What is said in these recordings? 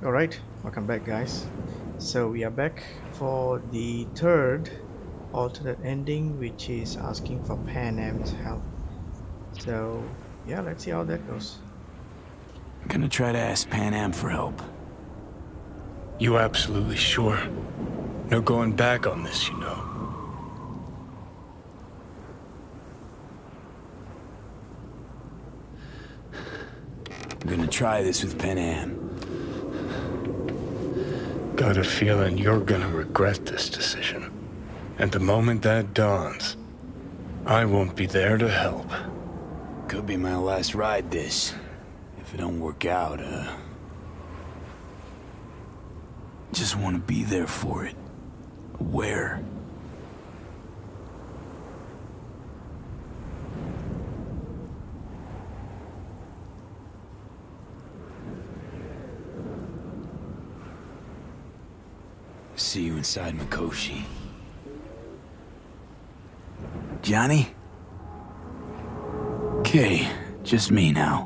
Alright, welcome back guys. So we are back for the third alternate ending, which is asking for Panam's help. So yeah, let's see how that goes. I'm gonna try to ask Panam for help. You absolutely sure? No going back on this, you know. I'm gonna try this with Panam. Got a feeling you're gonna regret this decision. And the moment that dawns, I won't be there to help. Could be my last ride this. If it don't work out, just wanna be there for it. Aware. See you inside Mikoshi. Johnny? Okay, just me now.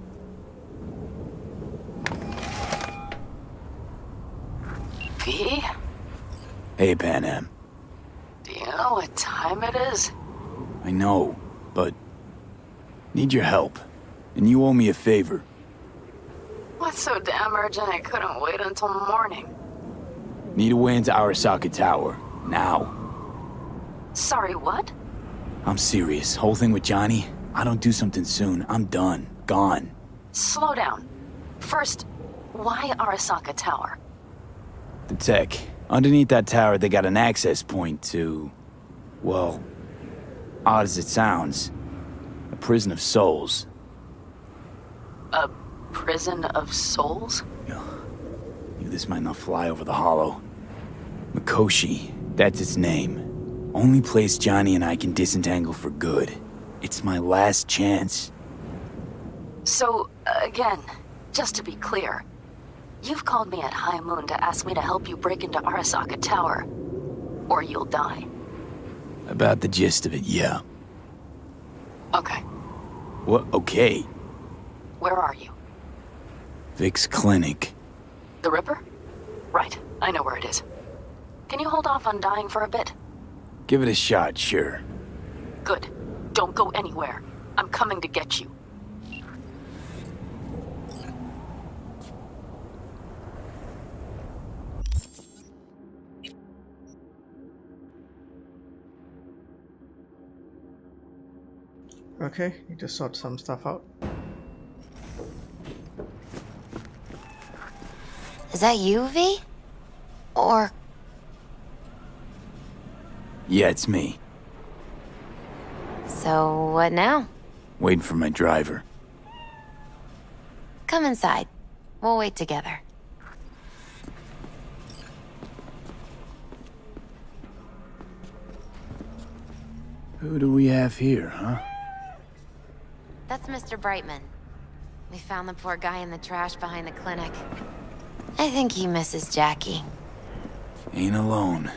V? Hey, Panam. Do you know what time it is? I know, but need your help. And you owe me a favor. What's so damn urgent I couldn't wait until morning? Need a way into Arasaka Tower. Now. Sorry, what? I'm serious. Whole thing with Johnny, I don't do something soon, I'm done. Gone. Slow down. First, why Arasaka Tower? The tech. Underneath that tower, they got an access point to... well, odd as it sounds, a prison of souls. A prison of souls? Knew this might not fly over the hollow. Mikoshi, that's its name. Only place Johnny and I can disentangle for good. It's my last chance. So, again, just to be clear, you've called me at high moon to ask me to help you break into Arasaka Tower, or you'll die. About the gist of it, yeah. Okay. What? Okay. Where are you? Vic's clinic. The Ripper? Right, I know where it is. Can you hold off on dying for a bit? Give it a shot, sure. Good. Don't go anywhere. I'm coming to get you. Okay, need to sort some stuff out. Is that you, V? Or... Yeah, it's me. So, what now? Waiting for my driver. Come inside. We'll wait together. Who do we have here, huh? That's Mr. Brightman. We found the poor guy in the trash behind the clinic. I think he misses Jackie. Ain't alone.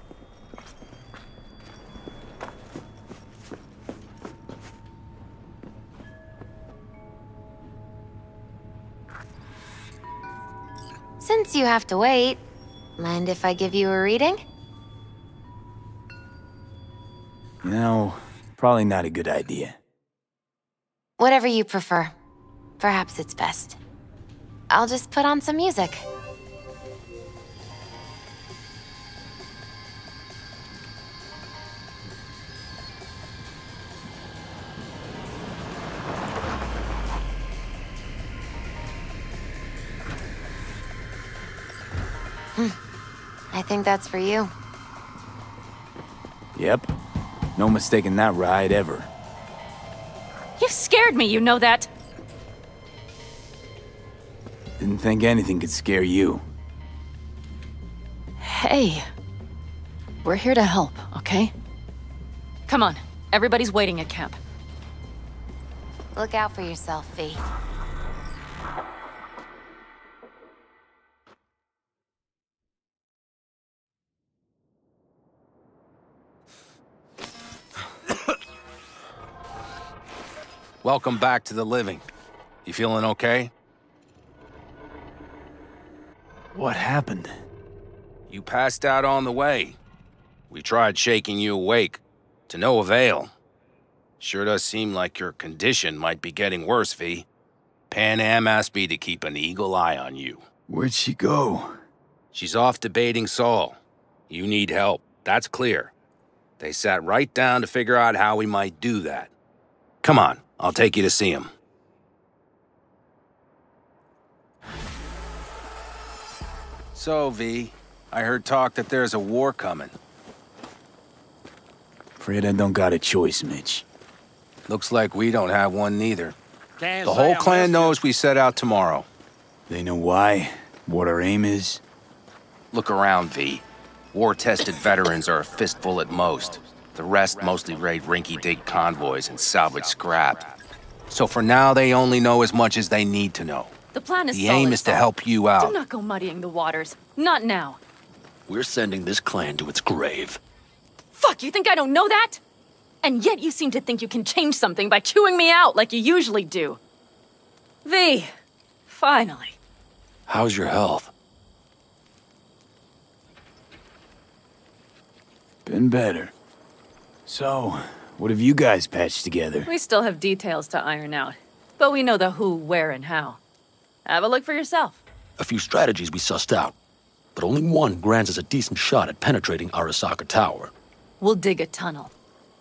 Since you have to wait, mind if I give you a reading? You know, probably not a good idea. Whatever you prefer. Perhaps it's best. I'll just put on some music. I think that's for you. Yep. No mistaking that ride ever. You scared me, you know that? Didn't think anything could scare you. Hey. We're here to help, okay? Come on. Everybody's waiting at camp. Look out for yourself, V. Welcome back to the living. You feeling okay? What happened? You passed out on the way. We tried shaking you awake. To no avail. Sure does seem like your condition might be getting worse, V. Panam asked me to keep an eagle eye on you. Where'd she go? She's off debating Saul. You need help, that's clear. They sat right down to figure out how we might do that. Come on, I'll take you to see him. So, V, I heard talk that there's a war coming. Afraid I don't got a choice, Mitch. Looks like we don't have one neither. The whole clan knows we set out tomorrow. They know why? What our aim is? Look around, V. War-tested veterans are a fistful at most. The rest mostly raid rinky-dink convoys and salvage scrap. So for now, they only know as much as they need to know. The plan is The solid, aim is to Saul. help you Do out. not go muddying the waters. Not now. We're sending this clan to its grave. Fuck, you think I don't know that? And yet you seem to think you can change something by chewing me out like you usually do. V, finally. How's your health? Been better. So, what have you guys patched together? We still have details to iron out, but we know the who, where, and how. Have a look for yourself. A few strategies we sussed out, but only one grants us a decent shot at penetrating Arasaka Tower. We'll dig a tunnel.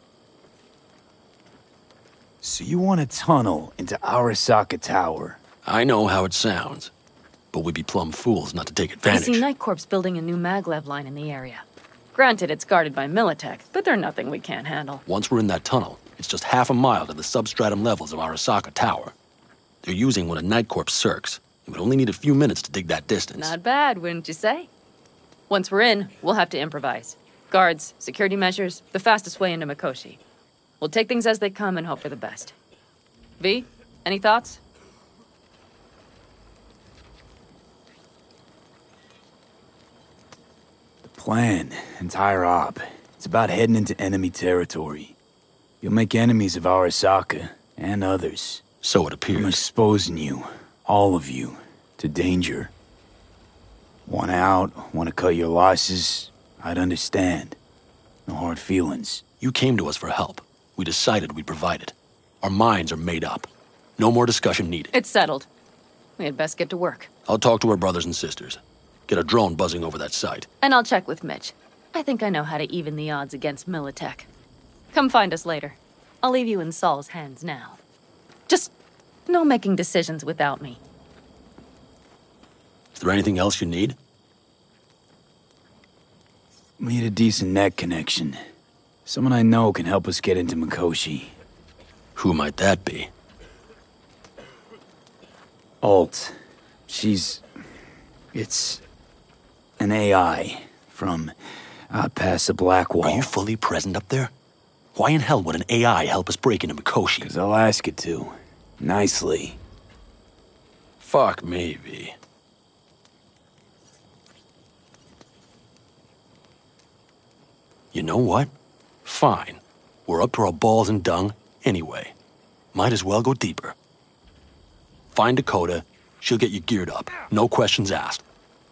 So you want a tunnel into Arasaka Tower? I know how it sounds, but we'd be plumb fools not to take I advantage. see Nightcorp's building a new maglev line in the area. Granted, it's guarded by Militech, but they're nothing we can't handle. Once we're in that tunnel, it's just half a mile to the substratum levels of Arasaka Tower. They're using one of Nightcorp's circs. It would only need a few minutes to dig that distance. Not bad, wouldn't you say? Once we're in, we'll have to improvise. Guards, security measures, the fastest way into Mikoshi. We'll take things as they come and hope for the best. V, any thoughts? Plan, entire op. It's about heading into enemy territory. You'll make enemies of Arasaka, and others. So it I'm appears. exposing you, all of you, to danger. Want out, want to cut your losses, I'd understand. No hard feelings. You came to us for help. We decided we'd provide it. Our minds are made up. No more discussion needed. It's settled. We had best get to work. I'll talk to our brothers and sisters. Get a drone buzzing over that site. And I'll check with Mitch. I think I know how to even the odds against Militech. Come find us later. I'll leave you in Saul's hands now. Just no making decisions without me. Is there anything else you need? Need a decent net connection. Someone I know can help us get into Mikoshi. Who might that be? Alt. It's an AI from out past the Black Wall. Are you fully present up there? Why in hell would an AI help us break into Mikoshi? 'Cause I'll ask it to. Nicely. Fuck me, V. You know what? Fine. We're up to our balls in dung anyway. Might as well go deeper. Find Dakota. She'll get you geared up. No questions asked.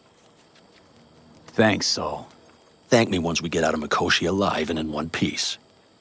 Thanks, Saul. Thank me once we get out of Mikoshi alive and in one piece.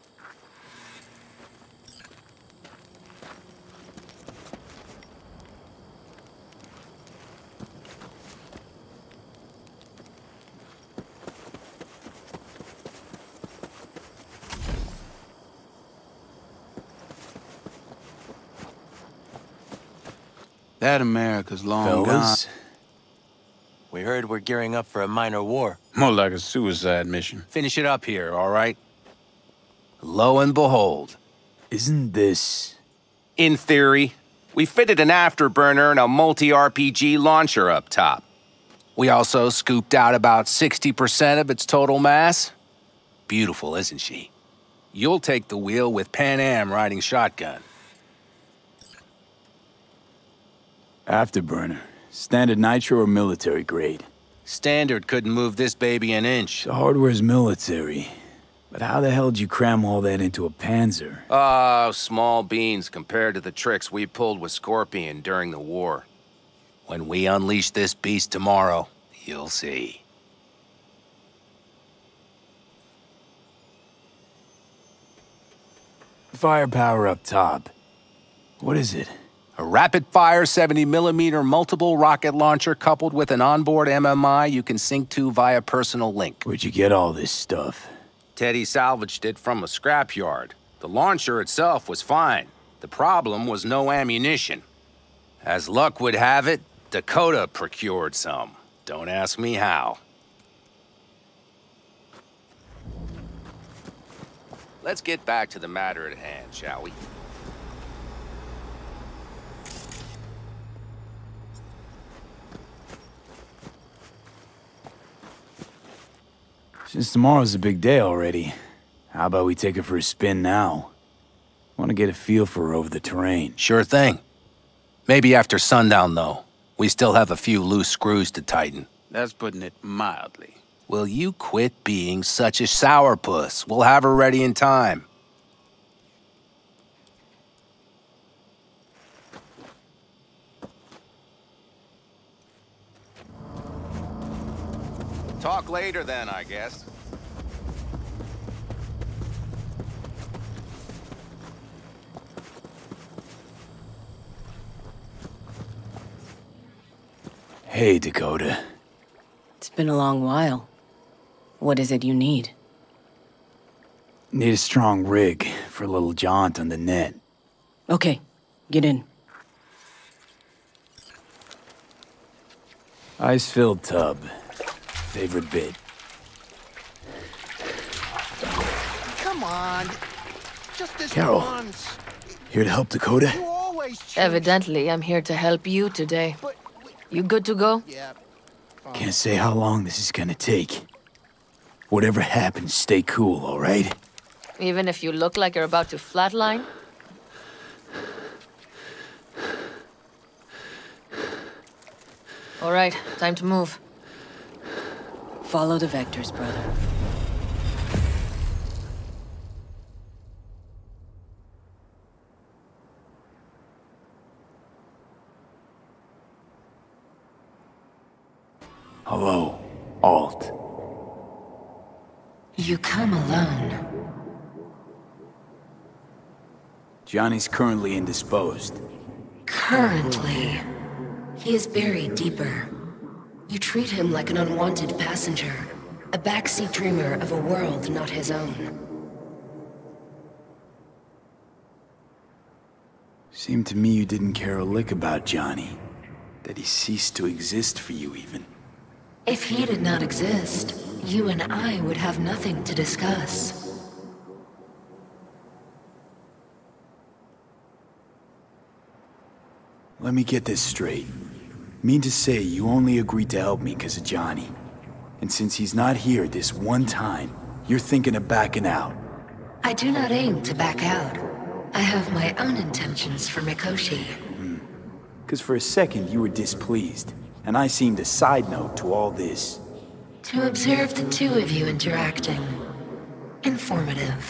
That America's long Fellas, We heard we're gearing up for a minor war. gone. More like a suicide mission. Finish it up here, all right? Lo and behold. isn't this... In theory, we fitted an afterburner and a multi-RPG launcher up top. We also scooped out about 60% of its total mass. Beautiful, isn't she? You'll take the wheel with Panam riding shotgun. Afterburner? Standard nitro or military grade? Standard couldn't move this baby an inch. The hardware's military. But how the hell did you cram all that into a Panzer? Oh, small beans compared to the tricks we pulled with Scorpion during the war. When we unleash this beast tomorrow, You'll see. Firepower up top. What is it? A rapid-fire 70mm multiple rocket launcher coupled with an onboard MMI you can sync to via personal link. Where'd you get all this stuff? Teddy salvaged it from a scrapyard. The launcher itself was fine. The problem was no ammunition. As luck would have it, Dakota procured some. Don't ask me how. Let's get back to the matter at hand, shall we? Since tomorrow's a big day already, how about we take her for a spin now? Want to get a feel for her over the terrain. Sure thing. Maybe after sundown, though. We still have a few loose screws to tighten. That's putting it mildly. Will you quit being such a sourpuss? We'll have her ready in time. Talk later then, I guess. Hey, Dakota. It's been a long while. What is it you need? Need a strong rig for a little jaunt on the net. Okay, get in. Ice-filled tub. Favorite bit. Come on. Just this Carol. once. Here to help Dakota? You always choose. Evidently, I'm here to help you today. You good to go? Yeah. Can't say how long this is gonna take. Whatever happens, stay cool, all right? Even if you look like you're about to flatline? All right, time to move. Follow the vectors, brother. Hello, Alt. You come alone. Johnny's currently indisposed. Currently. He is buried deeper. You treat him like an unwanted passenger, a backseat dreamer of a world not his own. Seemed to me you didn't care a lick about Johnny. That he ceased to exist for you, even. If he did not exist, you and I would have nothing to discuss. Let me get this straight. Mean to say you only agreed to help me because of Johnny. And since he's not here this one time, you're thinking of backing out. I do not aim to back out. I have my own intentions for Mikoshi. Because for a second you were displeased, and I seemed a side note to all this. To observe the two of you interacting. Informative.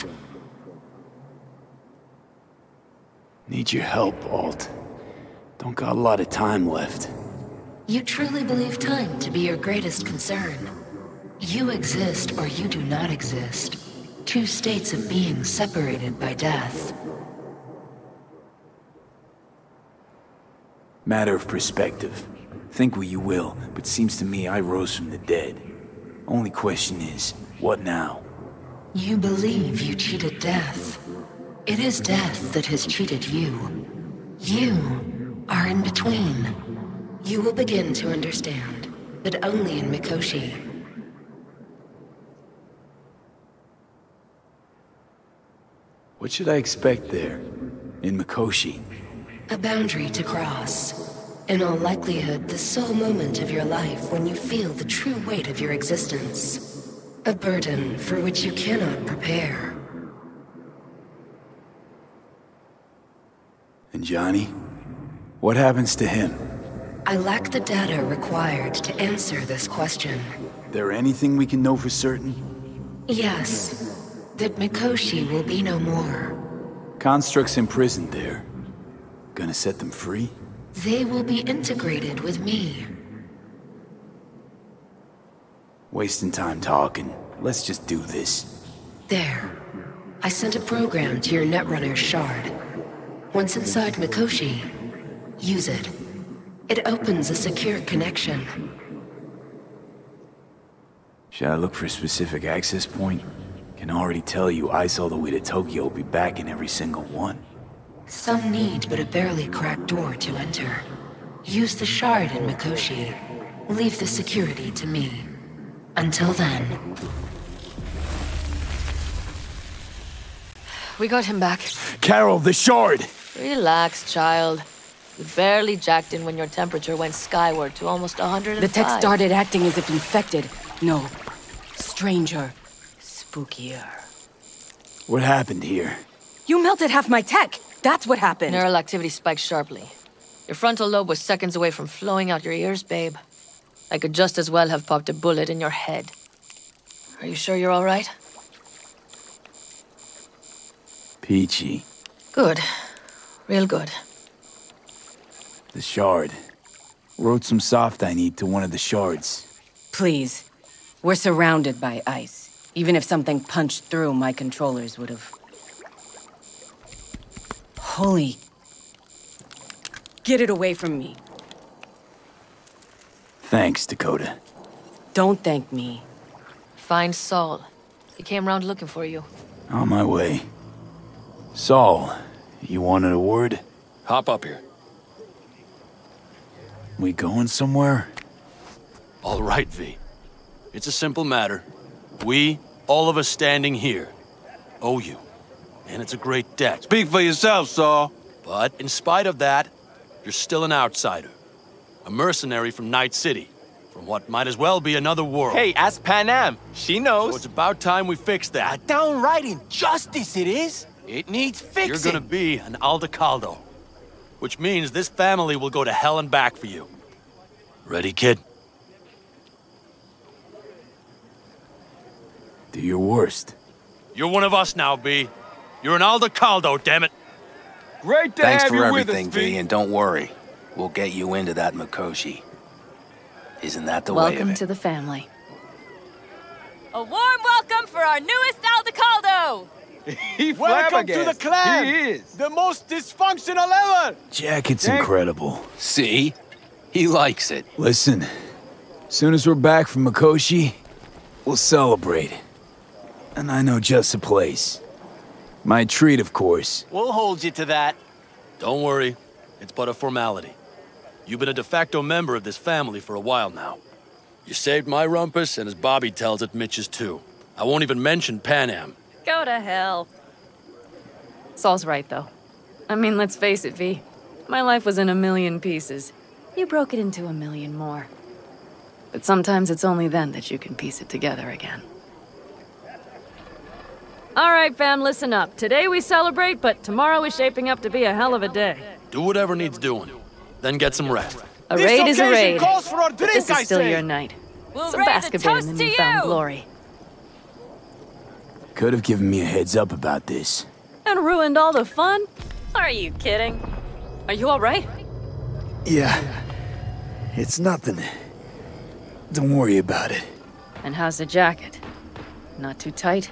Need your help, Alt. Don't got a lot of time left. You truly believe time to be your greatest concern. You exist or you do not exist. Two states of being separated by death. Matter of perspective. Think what you will, but seems to me I rose from the dead. Only question is, what now? You believe you cheated death. It is death that has cheated you. You are in between. You will begin to understand, but only in Mikoshi. What should I expect there, in Mikoshi? A boundary to cross. In all likelihood, the sole moment of your life when you feel the true weight of your existence. A burden for which you cannot prepare. And Johnny? What happens to him? I lack the data required to answer this question. There anything we can know for certain? Yes. That Mikoshi will be no more. Constructs imprisoned there. Gonna set them free? They will be integrated with me. Wasting time talking. Let's just do this. There. I sent a program to your Netrunner's shard. Once inside Mikoshi, use it. It opens a secure connection. Should I look for a specific access point? Can already tell you ice all the way to Tokyo will be back in every single one. Some need but a barely cracked door to enter. Use the shard in Mikoshi. Leave the security to me. Until then. We got him back. Carol, the shard! Relax, child. You barely jacked in when your temperature went skyward to almost 105. The tech started acting as if infected. No. Stranger. Spookier. What happened here? You melted half my tech! That's what happened! Neural activity spiked sharply. Your frontal lobe was seconds away from flowing out your ears, babe. I could just as well have popped a bullet in your head. Are you sure you're all right? Peachy. Good. Real good. The shard. Wrote some soft I need to one of the shards. Please. We're surrounded by ice. Even if something punched through, my controllers would have... Holy... Get it away from me. Thanks, Dakota. Don't thank me. Find Saul. He came round looking for you. On my way. Saul, you wanted a word? Hop up here. We going somewhere? All right, V. It's a simple matter. We, all of us standing here, owe you. And it's a great debt. Speak for yourself, Saul. But in spite of that, you're still an outsider. A mercenary from Night City. From what might as well be another world. Hey, ask Panam. She knows. So it's about time we fix that. A downright injustice it is. It needs fixing. You're gonna be an Aldecaldo. Which means this family will go to hell and back for you. Ready, kid? Do your worst. You're one of us now, B. You're an Aldecaldo, damn it. Great to Thanks have for you everything, with us, V, and don't worry. We'll get you into that Mikoshi. Isn't that the way of Welcome it? to the family. A warm welcome for our newest Aldecaldo! Welcome to the clan! He is. The most dysfunctional ever! Jacket's incredible. See? He likes it. Listen, soon as we're back from Mikoshi, we'll celebrate. And I know just a place. My treat, of course. We'll hold you to that. Don't worry. It's but a formality. You've been a de facto member of this family for a while now. You saved my rumpus, and as Bobby tells it, Mitch's too. I won't even mention Panam. Go to hell. Saul's right, though. I mean, let's face it, V. My life was in a million pieces. You broke it into a million more. But sometimes it's only then that you can piece it together again. All right, fam, listen up. Today we celebrate, but tomorrow is shaping up to be a hell of a day. Do whatever needs doing. Then get some rest. A raid is a raid. Calls for a drink, This is I still say. your night. We'll So raise bask a a bit in toast the to newfound you! glory. Could have given me a heads up about this. And ruined all the fun? Are you kidding? Are you all right? Yeah. It's nothing. Don't worry about it. And how's the jacket? Not too tight?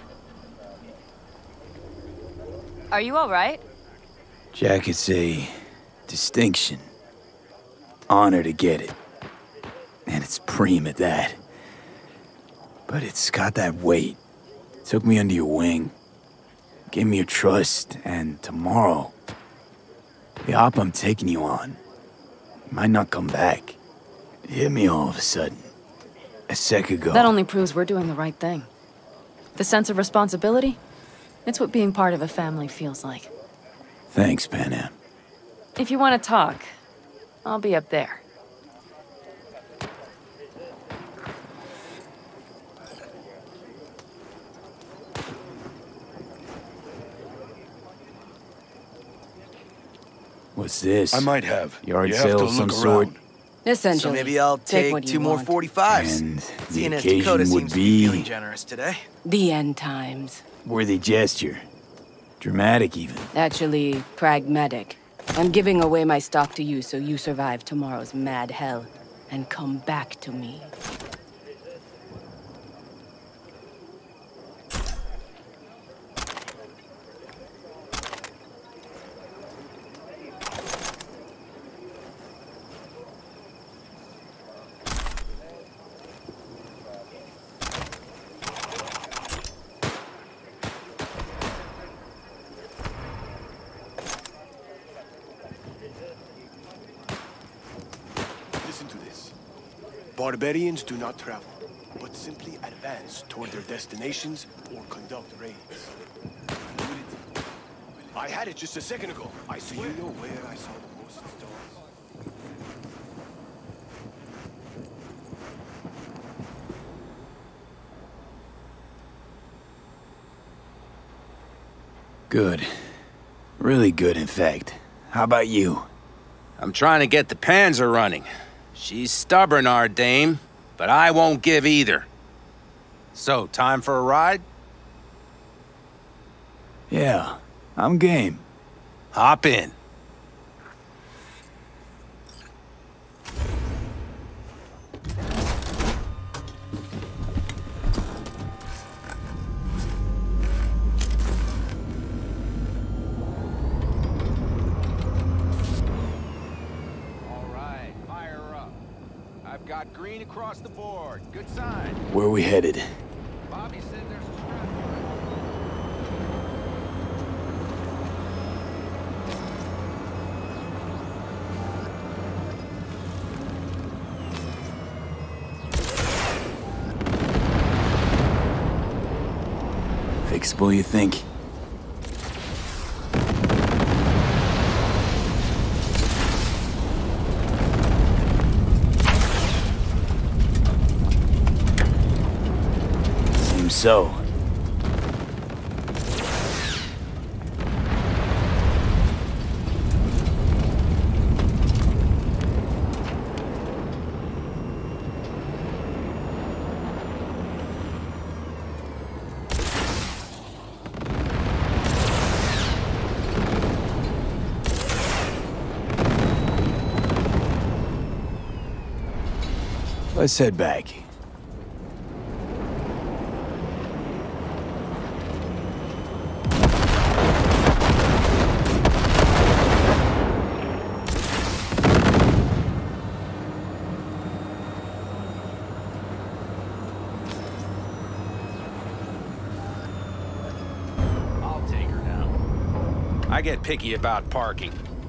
Are you all right? Jacket's a distinction. Honor to get it. And it's preem at that. But it's got that weight. Took me under your wing. Gave me your trust, and tomorrow, the op I'm taking you on might not come back. It hit me all of a sudden. A sec ago. That only proves we're doing the right thing. The sense of responsibility? It's what being part of a family feels like. Thanks, Panam. If you want to talk, I'll be up there. What's this? I might have. Yard You have sale to of some look sort? around. Essentially. So maybe I'll take what you 2 more want. 45s. And the Seeing as Dakota occasion seems would to be feeling be generous today. The end times. worthy gesture. Dramatic, even. Actually, pragmatic. I'm giving away my stock to you so you survive tomorrow's mad hell and come back to me. Barbarians do not travel, but simply advance toward their destinations or conduct raids. I had it just a second ago. I swear. Do you know where I saw the most stars? Good. Really good, in fact. How about you? I'm trying to get the Panzer running. She's stubborn, our dame, but I won't give either. So, time for a ride? Yeah, I'm game. Hop in. Got green across the board. Good sign. Where are we headed? Bobby said there's a Fixable, you think? So. Let's head back. I get picky about parking.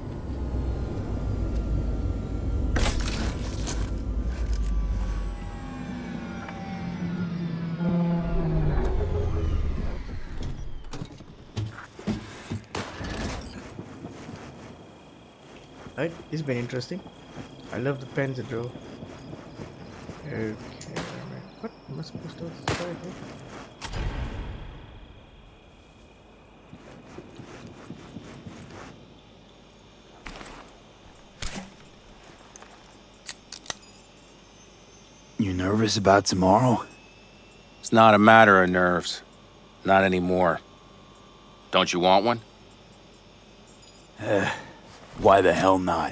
Right, it's been interesting. I love the pens it drew. Okay, what am I supposed to say here? You nervous about tomorrow? It's not a matter of nerves. Not anymore. Don't you want one? Why the hell not?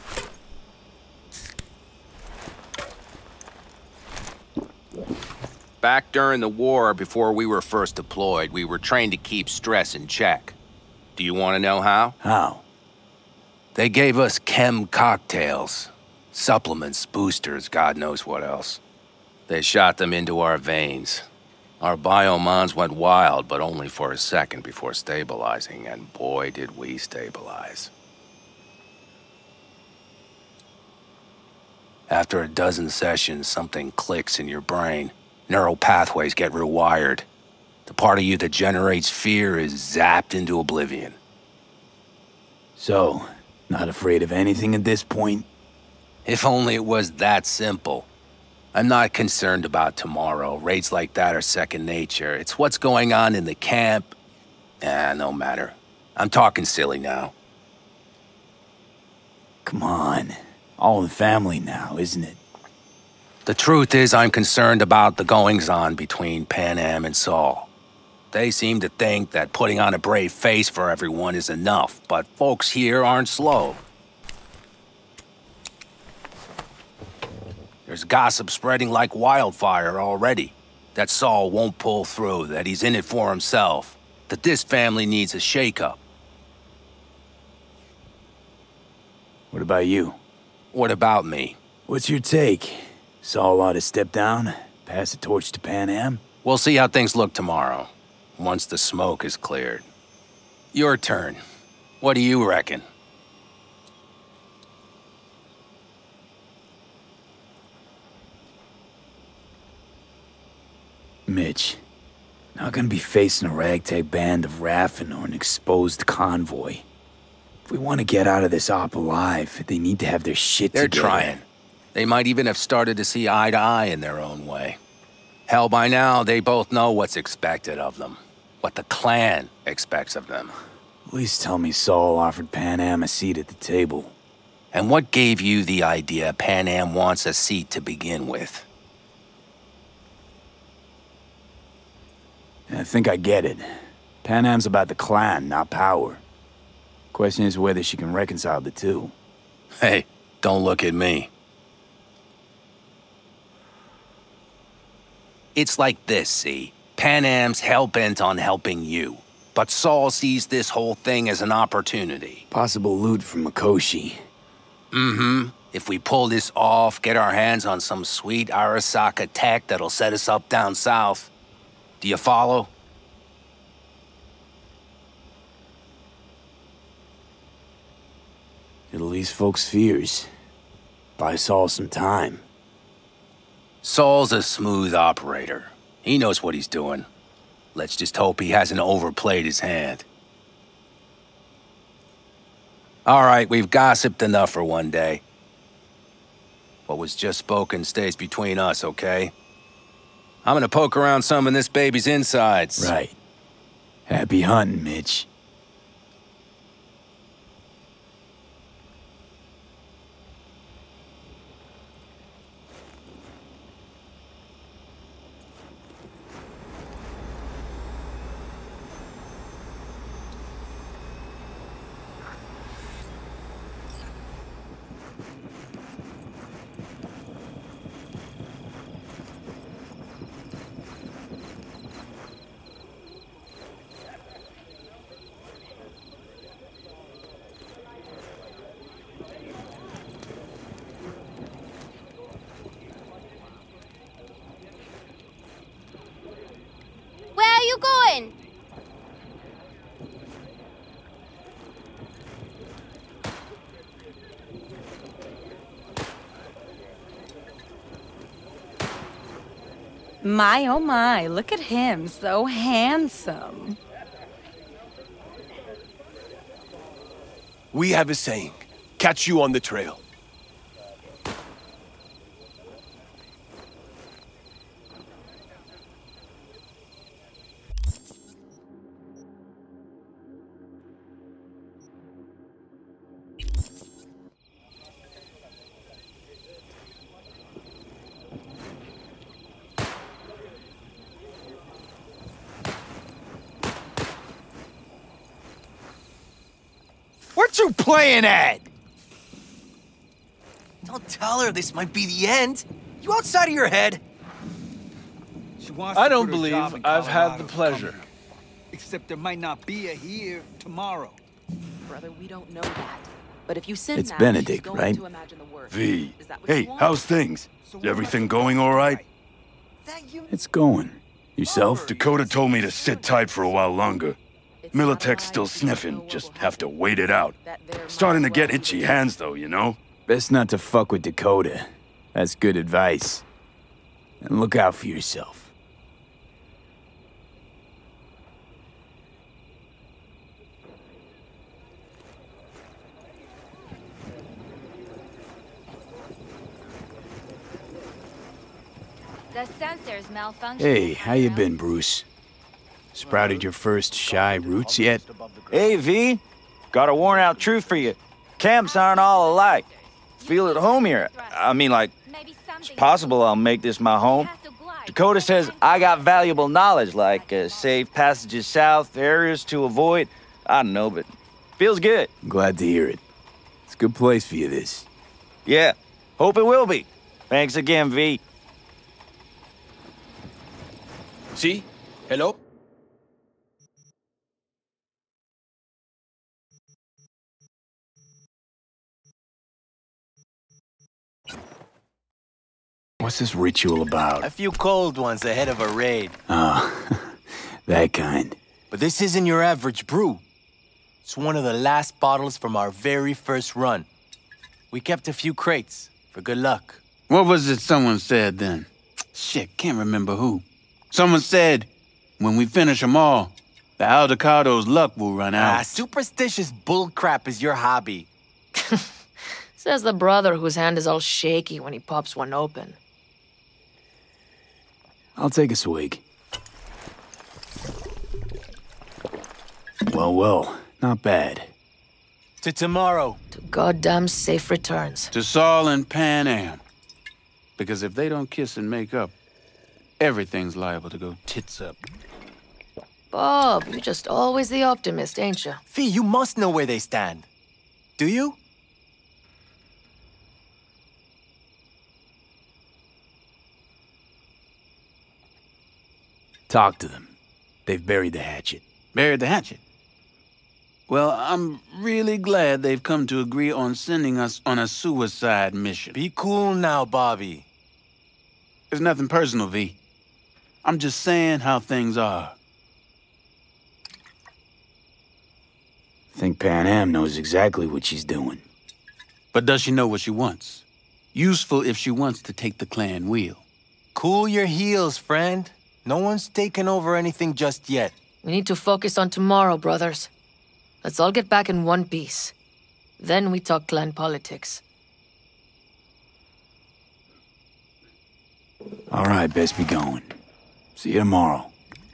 Back during the war, before we were first deployed, we were trained to keep stress in check. Do you want to know how? How? They gave us chem cocktails. Supplements, boosters, God knows what else. They shot them into our veins. Our biomons went wild, but only for a second before stabilizing, and boy did we stabilize. After a dozen sessions, something clicks in your brain. Neural pathways get rewired. The part of you that generates fear is zapped into oblivion. So, not afraid of anything at this point? If only it was that simple. I'm not concerned about tomorrow. Raids like that are second nature. It's what's going on in the camp. No matter. I'm talking silly now. Come on. All in the family now, isn't it? The truth is I'm concerned about the goings-on between Panam and Saul. They seem to think that putting on a brave face for everyone is enough, but folks here aren't slow. There's gossip spreading like wildfire already. That Saul won't pull through, that he's in it for himself, that this family needs a shakeup. What about you? What about me? What's your take? Saul ought to step down, pass the torch to Panam? We'll see how things look tomorrow, once the smoke is cleared. Your turn. What do you reckon? Mitch, not gonna be facing a ragtag band of Raffin or an exposed convoy. If we want to get out of this op alive, they need to have their shit They're together. trying. They might even have started to see eye to eye in their own way. Hell, by now, they both know what's expected of them. What the clan expects of them. Please tell me Saul offered Panam a seat at the table. And what gave you the idea Panam wants a seat to begin with? I think I get it. Panam's about the clan, not power. Question is whether she can reconcile the two. Hey, don't look at me. It's like this, see? Panam's hell-bent on helping you. But Saul sees this whole thing as an opportunity. Possible loot from Mikoshi. Mm-hmm. If we pull this off, get our hands on some sweet Arasaka tech that'll set us up down south. Do you follow? It'll ease folks' fears. Buy Saul some time. Saul's a smooth operator. He knows what he's doing. Let's just hope he hasn't overplayed his hand. All right, we've gossiped enough for one day. What was just spoken stays between us, okay? I'm gonna poke around some of this baby's insides. Right. Happy hunting, Mitch. Where are you going? My, oh my, look at him, so handsome. We have a saying, catch you on the trail. What you playing at? Don't tell her this might be the end. You outside of your head? I don't believe I've had the pleasure. Except there might not be a here tomorrow. Brother, we don't know that. But if you send It's that, Benedict, she's going right? to imagine the worst. V, Is that what hey, you want? how's things? Everything going all right? It's going. Yourself? Dakota told me to sit tight for a while longer. Militech's still sniffing, just have to wait it out. Starting to get itchy hands though, you know? Best not to fuck with Dakota. That's good advice. And look out for yourself. The sensors malfunctioned. Hey, how you been, Bruce? Sprouted your first shy roots yet? Hey, V. Got a worn-out truth for you. Camps aren't all alike. Feel at home here. I mean, like, it's possible I'll make this my home. Dakota says I got valuable knowledge, like safe passages south, areas to avoid. I don't know, but feels good. I'm glad to hear it. It's a good place for you, this. Yeah, hope it will be. Thanks again, V. See? Hello? What's this ritual about? A few cold ones ahead of a raid. Ah, that kind. But this isn't your average brew. It's one of the last bottles from our very first run. We kept a few crates, for good luck. What was it someone said then? Shit, can't remember who. Someone said, when we finish them all, the Aldecado's luck will run out. Superstitious bullcrap is your hobby. Says the brother whose hand is all shaky when he pops one open. I'll take a swig. Well, not bad. To tomorrow. To goddamn safe returns. To Saul and Panam. Because if they don't kiss and make up, everything's liable to go tits up. Bob, you're just always the optimist, ain't you? Fee, you must know where they stand. Do you? Talk to them. They've buried the hatchet. Buried the hatchet? Well, I'm really glad they've come to agree on sending us on a suicide mission. Be cool now, Bobby. It's nothing personal, V. I'm just saying how things are. I think Panam knows exactly what she's doing. But does she know what she wants? Useful if she wants to take the clan wheel. Cool your heels, friend. No one's taken over anything just yet. We need to focus on tomorrow, brothers. Let's all get back in one piece. Then we talk clan politics. All right, best be going. See you tomorrow.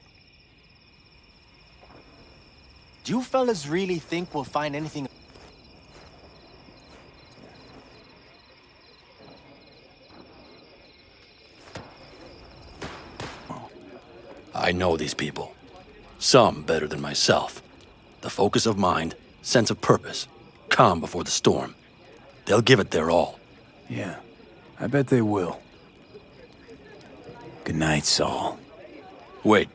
Do you fellas really think we'll find anything? I know these people. Some better than myself. The focus of mind, sense of purpose, calm before the storm. They'll give it their all. Yeah, I bet they will. Good night, Saul. Wait.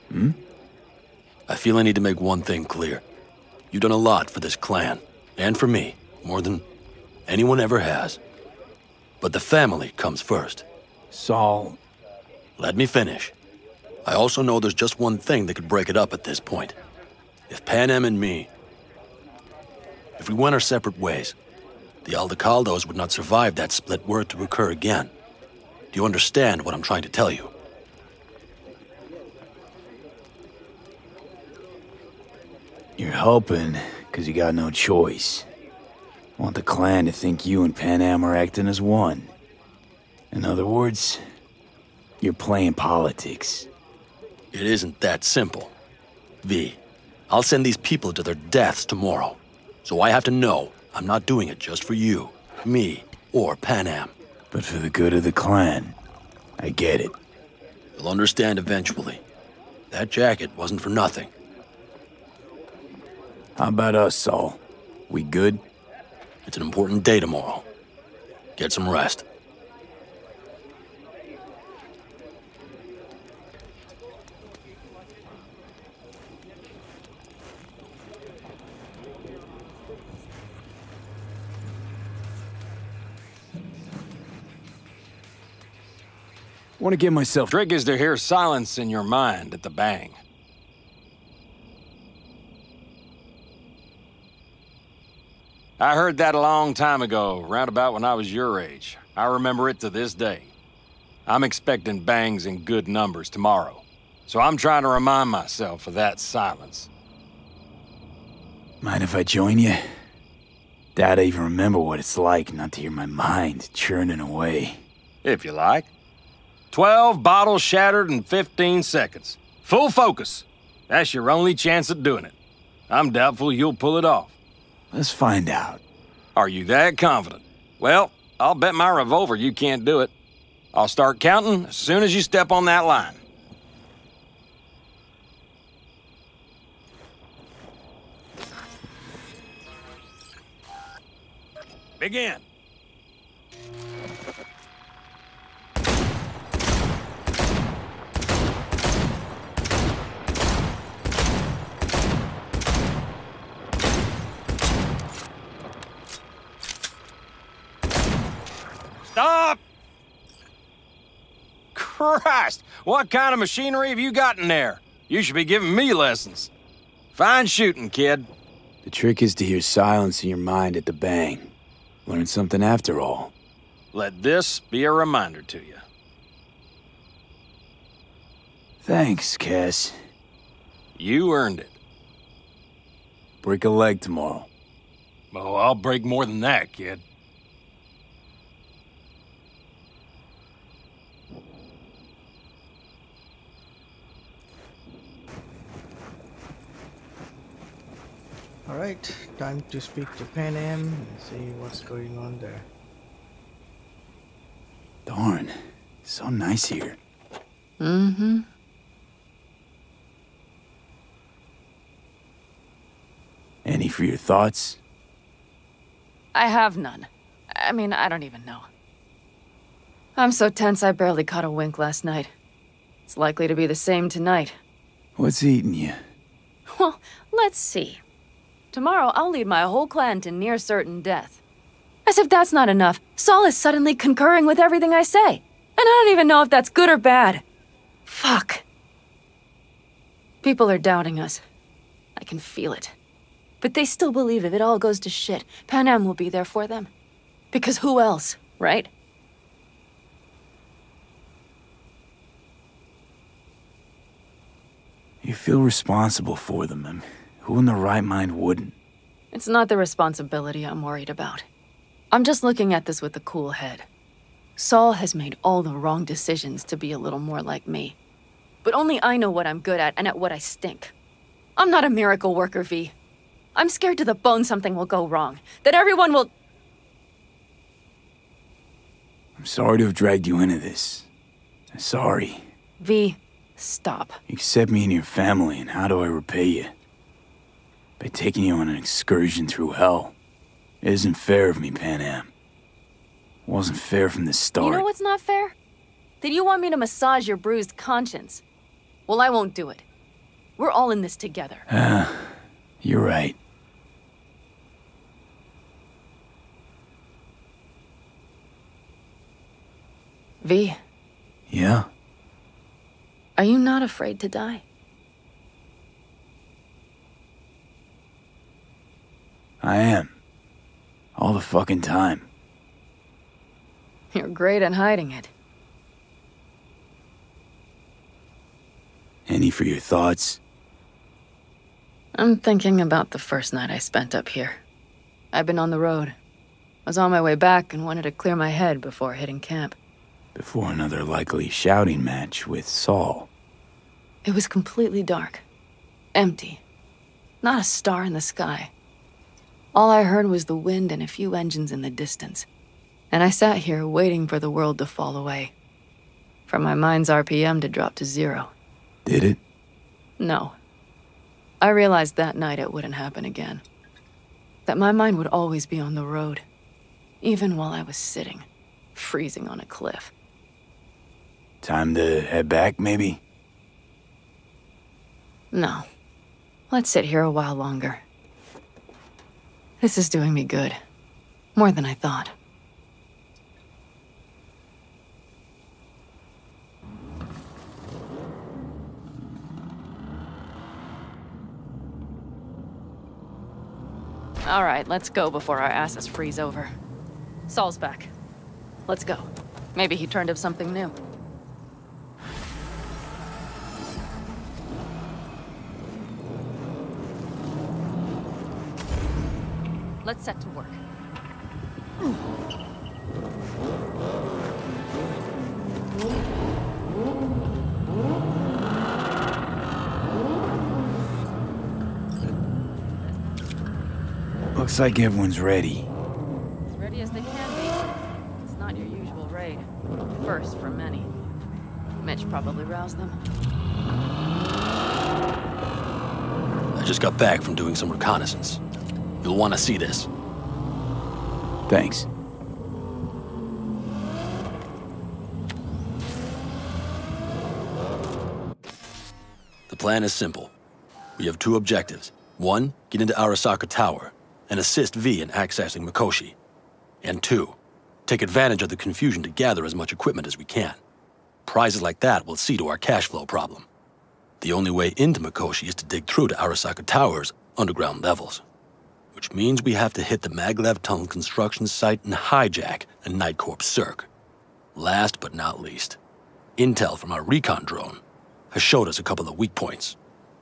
I feel I need to make one thing clear. You've done a lot for this clan, and for me, more than anyone ever has. But the family comes first. Saul... Let me finish. I also know there's just one thing that could break it up at this point. If Panam and me... If we went our separate ways, the Aldecaldos would not survive that split were it to occur again. Do you understand what I'm trying to tell you? You're helping, because you got no choice. Want the clan to think you and Panam are acting as one. In other words, you're playing politics. It isn't that simple. V, I'll send these people to their deaths tomorrow. So I have to know I'm not doing it just for you, me, or Panam. But for the good of the clan. I get it. You'll understand eventually. That jacket wasn't for nothing. How about us, Saul? We good? It's an important day tomorrow. Get some rest. Want to get myself... Trick is to hear silence in your mind at the bang. I heard that a long time ago, round about when I was your age. I remember it to this day. I'm expecting bangs in good numbers tomorrow, so I'm trying to remind myself of that silence. Mind if I join you? Doubt I even remember what it's like not to hear my mind churning away. If you like. 12 bottles shattered in 15 seconds. Full focus. That's your only chance at doing it. I'm doubtful you'll pull it off. Let's find out. Are you that confident? Well, I'll bet my revolver you can't do it. I'll start counting as soon as you step on that line. Begin. Stop! Christ! What kind of machinery have you got in there? You should be giving me lessons. Fine shooting, kid. The trick is to hear silence in your mind at the bang. Learn something after all. Let this be a reminder to you. Thanks, Cass. You earned it. Break a leg tomorrow. Oh, I'll break more than that, kid. Alright, time to speak to Panam and see what's going on there. Darn, so nice here. Mm-hmm. Any for your thoughts? I have none. I mean, I don't even know. I'm so tense I barely caught a wink last night. It's likely to be the same tonight. What's eating you? Well, let's see. Tomorrow I'll lead my whole clan to near certain death. As if that's not enough, Saul is suddenly concurring with everything I say. And I don't even know if that's good or bad. Fuck. People are doubting us. I can feel it. But they still believe if it all goes to shit, Panam will be there for them. Because who else, right? You feel responsible for them, and who in their right mind wouldn't? It's not the responsibility I'm worried about. I'm just looking at this with a cool head. Saul has made all the wrong decisions to be a little more like me. But only I know what I'm good at and at what I stink. I'm not a miracle worker, V. I'm scared to the bone something will go wrong. That everyone will... I'm sorry to have dragged you into this. I'm sorry. V, stop. You accept me in your family, and how do I repay you? By taking you on an excursion through hell. It isn't fair of me, Panam. It wasn't fair from the start. You know what's not fair? That you want me to massage your bruised conscience. Well, I won't do it. We're all in this together. You're right. V. Yeah? Are you not afraid to die? I am. All the fucking time. You're great at hiding it. Any for your thoughts? I'm thinking about the first night I spent up here. I've been on the road. I was on my way back and wanted to clear my head before hitting camp. Before another likely shouting match with Saul. It was completely dark. Empty. Not a star in the sky. All I heard was the wind and a few engines in the distance. And I sat here waiting for the world to fall away. For my mind's RPM to drop to 0. Did it? No. I realized that night it wouldn't happen again. That my mind would always be on the road. Even while I was sitting, freezing on a cliff. Time to head back, maybe? No. Let's sit here a while longer. This is doing me good. More than I thought. All right, let's go before our asses freeze over. Saul's back. Let's go. Maybe he turned up something new. Let's set to work. Looks like everyone's ready. As ready as they can be. It's not your usual raid. First for many. Mitch probably roused them. I just got back from doing some reconnaissance. You'll want to see this. Thanks. The plan is simple. We have 2 objectives. 1, get into Arasaka Tower and assist V in accessing Mikoshi. And 2, take advantage of the confusion to gather as much equipment as we can. Prizes like that will see to our cash flow problem. The only way into Mikoshi is to dig through to Arasaka Tower's underground levels. Which means we have to hit the maglev tunnel construction site and hijack a Nightcorp Circ. Last but not least, intel from our recon drone has showed us a couple of weak points.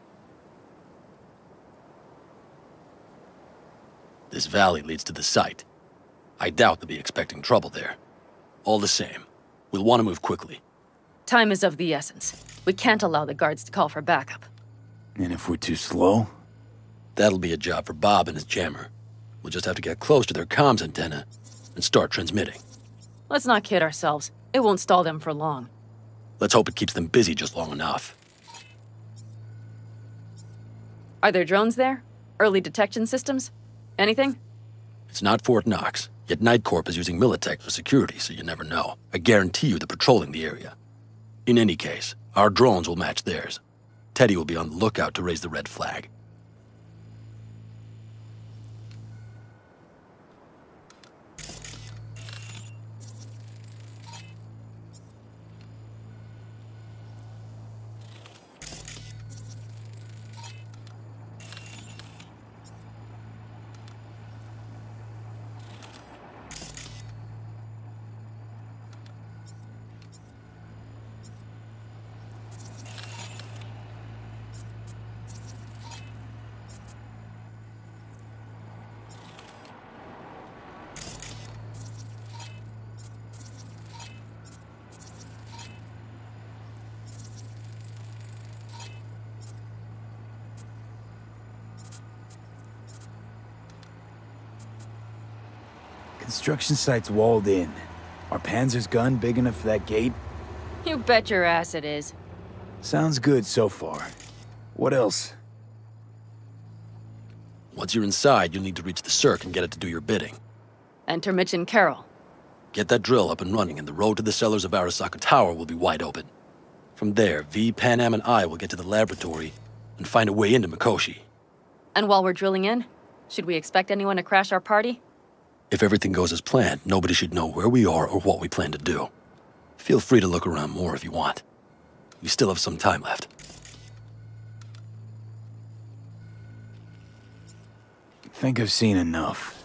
This valley leads to the site. I doubt they'll be expecting trouble there. All the same, we'll want to move quickly. Time is of the essence. We can't allow the guards to call for backup. And if we're too slow? That'll be a job for Bob and his jammer. We'll just have to get close to their comms antenna and start transmitting. Let's not kid ourselves. It won't stall them for long. Let's hope it keeps them busy just long enough. Are there drones there? Early detection systems? Anything? It's not Fort Knox, yet Nightcorp is using Militech for security, so you never know. I guarantee you they're patrolling the area. In any case, our drones will match theirs. Teddy will be on the lookout to raise the red flag. Construction site's walled in. Are Panzer's gun big enough for that gate? You bet your ass it is. Sounds good so far. What else? Once you're inside, you'll need to reach the circ and get it to do your bidding. Enter Mitch and Carol. Get that drill up and running, and the road to the cellars of Arasaka Tower will be wide open. From there, V, Panam, and I will get to the laboratory and find a way into Mikoshi. And while we're drilling in, should we expect anyone to crash our party? If everything goes as planned, nobody should know where we are or what we plan to do. Feel free to look around more if you want. We still have some time left. Think I've seen enough.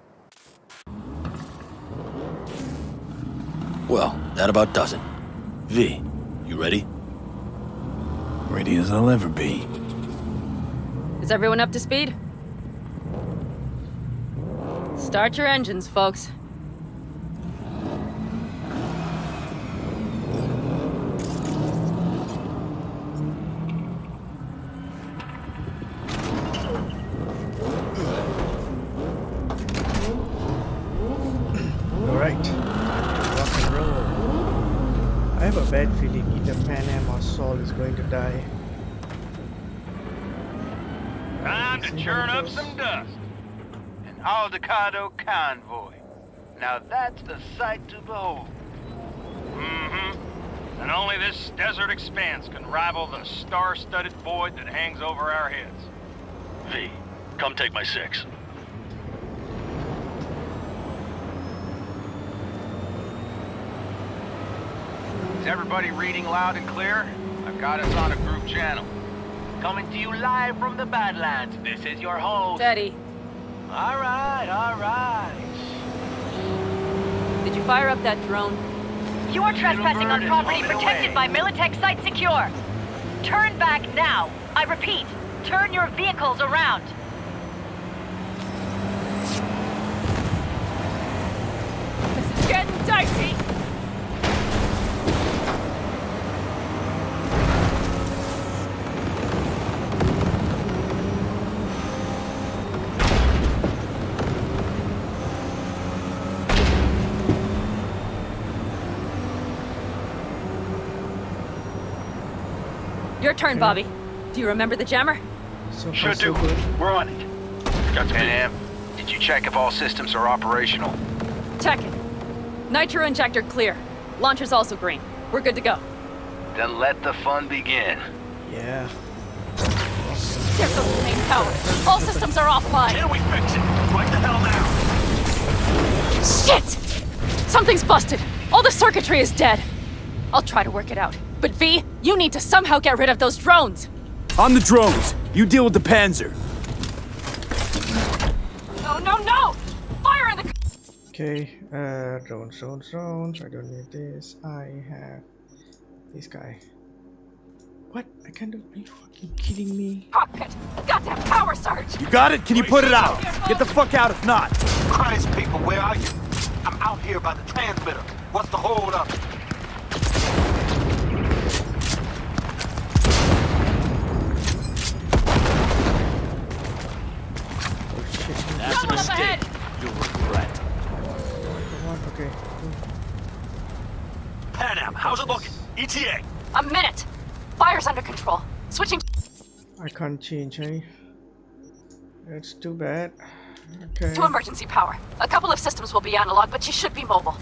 Well, that about does it. V, you ready? Ready as I'll ever be. Is everyone up to speed? Start your engines, folks. Alright. Rock and roll. I have a bad feeling either Panam or Saul is going to die. Time to churn up some dust. Aldecado convoy. Now that's a sight to behold. Mm-hmm. And only this desert expanse can rival the star-studded void that hangs over our heads. V, come take my 6. Is everybody reading loud and clear? I've got us on a group channel. Coming to you live from the Badlands. This is your host. Teddy. All right, all right. Did you fire up that drone? You are trespassing on property protected by Militech Site Secure. Turn back now. I repeat, turn your vehicles around. This is getting dicey. Your turn, Bobby. Do you remember the jammer? Sure do. We're on it. Panam, did you check if all systems are operational? Check it. Nitro injector clear. Launcher's also green. We're good to go. Then let the fun begin. Yeah. There's the main tower. All systems are offline. Can we fix it? Right the hell now! Shit! Something's busted. All the circuitry is dead. I'll try to work it out. But V, you need to somehow get rid of those drones. On the drones. You deal with the Panzer. No, no, no! Fire in the... Okay, drones. I don't need this. I have this guy. What? I can't be fucking kidding me. Cockpit! Goddamn power surge! You got it? Can you put it out? Get the fuck out if not. Christ, people, where are you? I'm out here by the transmitter. What's the hold up? That's a mistake. You'll regret. Come on, okay. Panam, how's it looking? ETA. A minute! Fire's under control. Switching. I can't change, eh? That's too bad. Okay. To emergency power. A couple of systems will be analog, but you should be mobile.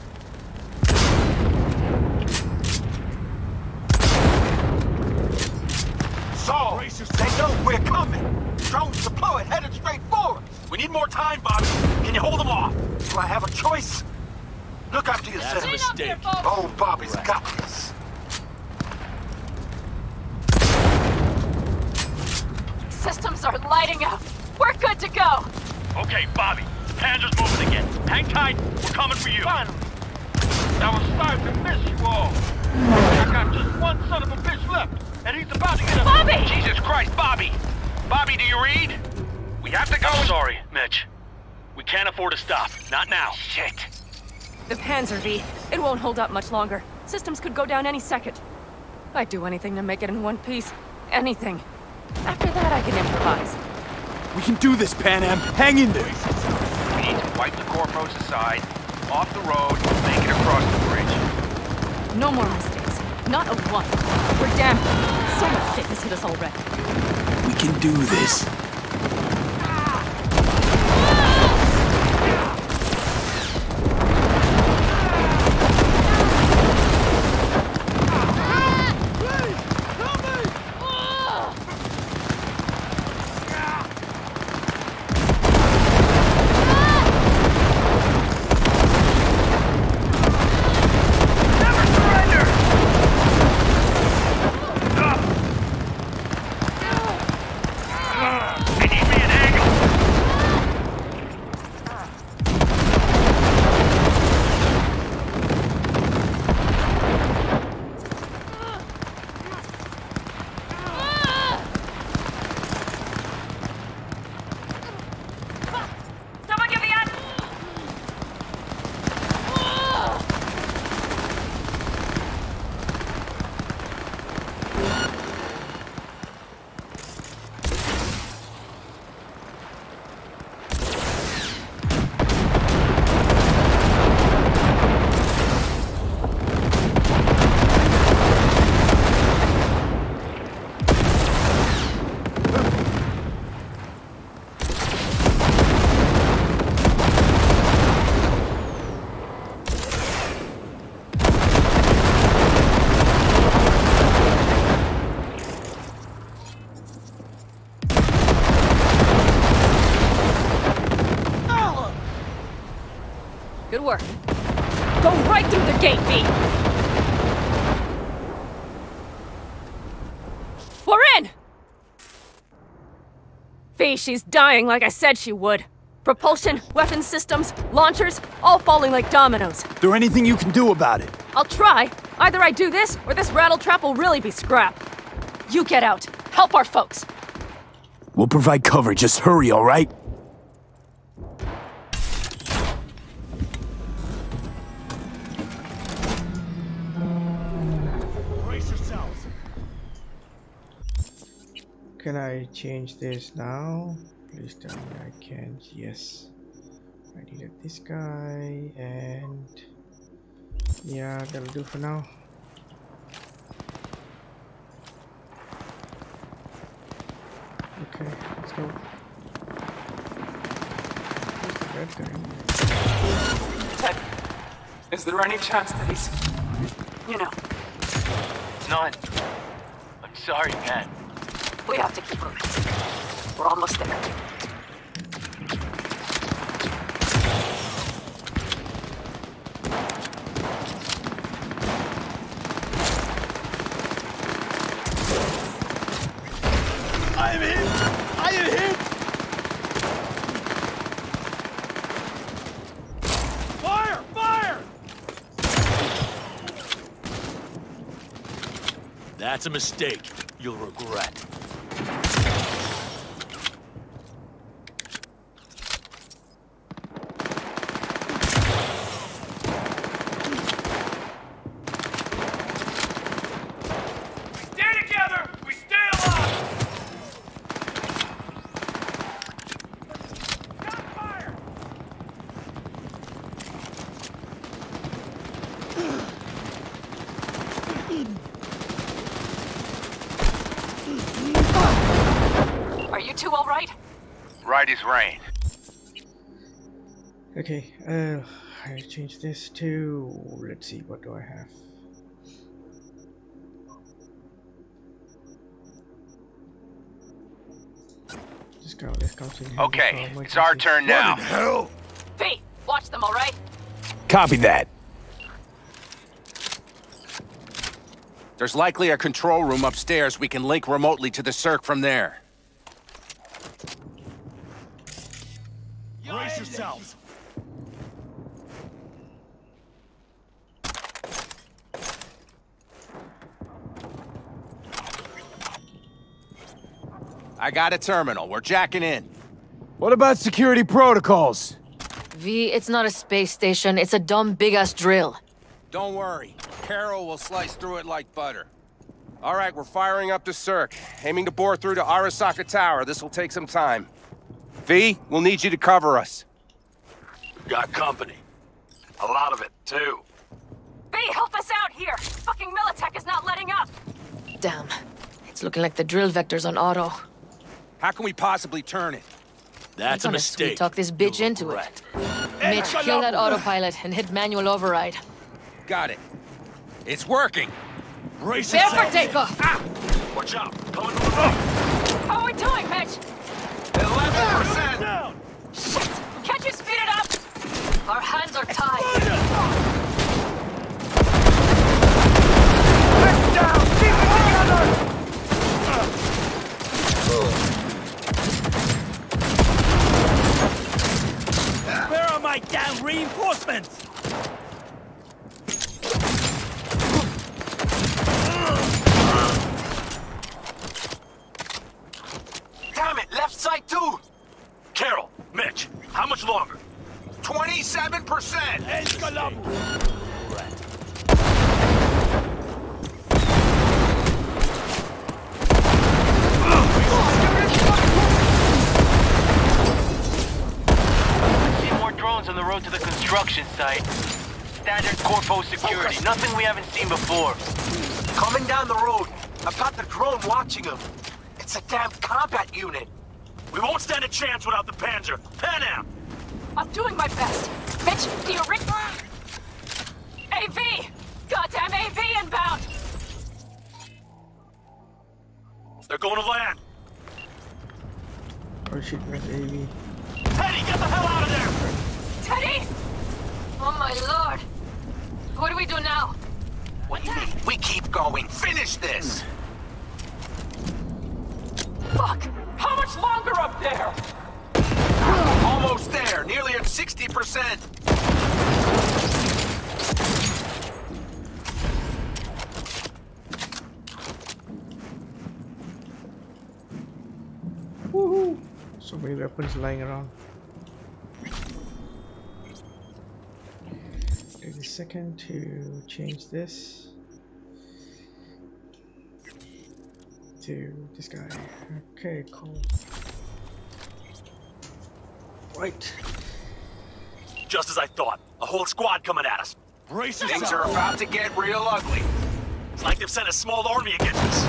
Saul, they know we're coming. Drones deployed, headed straight for us. We need more time, Bobby. Can you hold them off? Do I have a choice? Look after yourself. That's a mistake. Oh, Bobby's got this. Systems are lighting up. We're good to go. Okay, Bobby. Panzer's moving again. Hang tight. We're coming for you. Finally. I was starting to miss you all. I got just one son of a bitch left, and he's about to get a... Bobby! Jesus Christ, Bobby! Bobby, do you read? We have to go... I'm sorry, Mitch. We can't afford to stop. Not now. Shit. The Panzer V. It won't hold up much longer. Systems could go down any second. I'd do anything to make it in one piece. Anything. After that, I can improvise. We can do this, Panam. Hang in there. We need to wipe the corpos aside, off the road, make it across the bridge. No more mistakes. Not a one. We're damn. So much shit has hit us already. We can do this. Good work. Go right through the gate, V! We're in! V, she's dying like I said she would. Propulsion, weapon systems, launchers, all falling like dominoes. Is there anything you can do about it? I'll try. Either I do this, or this rattletrap will really be scrap. You get out. Help our folks. We'll provide cover. Just hurry, all right? Brace yourselves. Can I change this now? Please tell me I can. Yes. I needed this guy, and yeah, that'll do for now. Okay, let's go. Where's the red guy? Ted, is there any chance that he's... you know... None. I'm sorry, man. We have to keep moving. We're almost there. I am hit! I am hit! Fire! Fire! That's a mistake you'll regret. Are you two all right? Right as rain. Okay, I change this to, let's see, what do I have? Just go, let's go to Okay, it's our turn now. Hell! V, watch them, all right? Copy that. There's likely a control room upstairs. We can link remotely to the circ from there. Brace yourselves. I got a terminal. We're jacking in. What about security protocols? V, it's not a space station. It's a dumb big-ass drill. Don't worry. Carol will slice through it like butter. All right, we're firing up the circ. Aiming to bore through to Arasaka Tower. This will take some time. V, we'll need you to cover us. Got company. A lot of it, too. V, help us out here! Fucking Militech is not letting up! Damn. It's looking like the drill vector's on auto. How can we possibly turn it? That's a mistake. Sweet talk this bitch into it. Mitch, kill that autopilot and hit manual override. Got it. It's working. Brace Bear for yourself. takeoff! Watch out. Coming from the right. How are we doing, Mitch? 11%! Shit! Can't you speed it up? Our hands are tied. Let's down! Keep it together! Where are my damn reinforcements? Damn it, left side too! Carol, Mitch, how much longer? 27%! See more drones on the road to the construction site. Standard corpo security, nothing we haven't seen before. Coming down the road. I've got the drone watching him. It's a damn combat unit. We won't stand a chance without the Panzer. Panam! I'm doing my best. Mitch, do you ring? AV! Goddamn AV inbound! They're going to land. Oh shit, where's AV? Teddy, get the hell out of there! Teddy! Oh my lord. What do we do now? What do you mean? We keep going. Finish this! Fuck! How much longer up there? Almost there. Nearly at 60%. Woohoo! So many weapons lying around. Take a second to change this to this guy. Okay, cool. Right. Just as I thought. A whole squad coming at us. Brace yourself. Things are about to get real ugly. It's like they've sent a small army against us.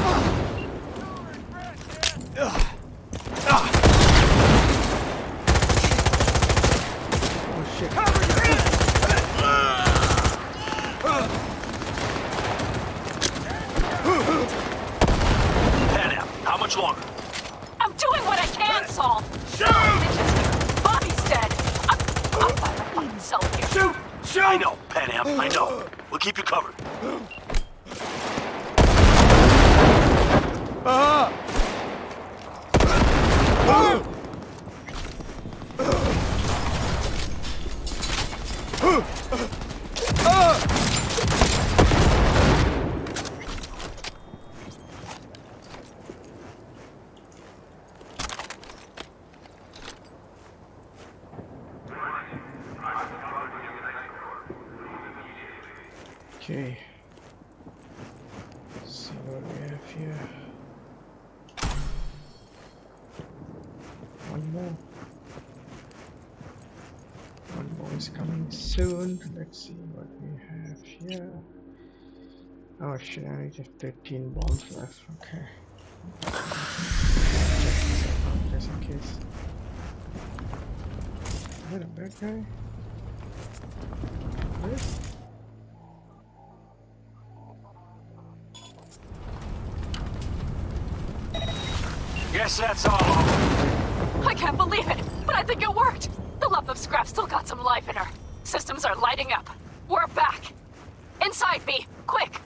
Oh shit. Panam, how much longer? I'm doing what I can, Saul! Shoot! Bobby's dead! I'm by my fucking self here. Shoot! Shoot! I know, Panam, I know. We'll keep you covered. Okay. See what we have here. One more. One more is coming soon. Let's see what we have here. Oh shit, I only have 13 bombs left. Okay. Just in case. Is that a bad guy? What? Guess that's all. I can't believe it, but I think it worked. The lump of scrap still got some life in her. Systems are lighting up. We're back. Inside, V. Quick.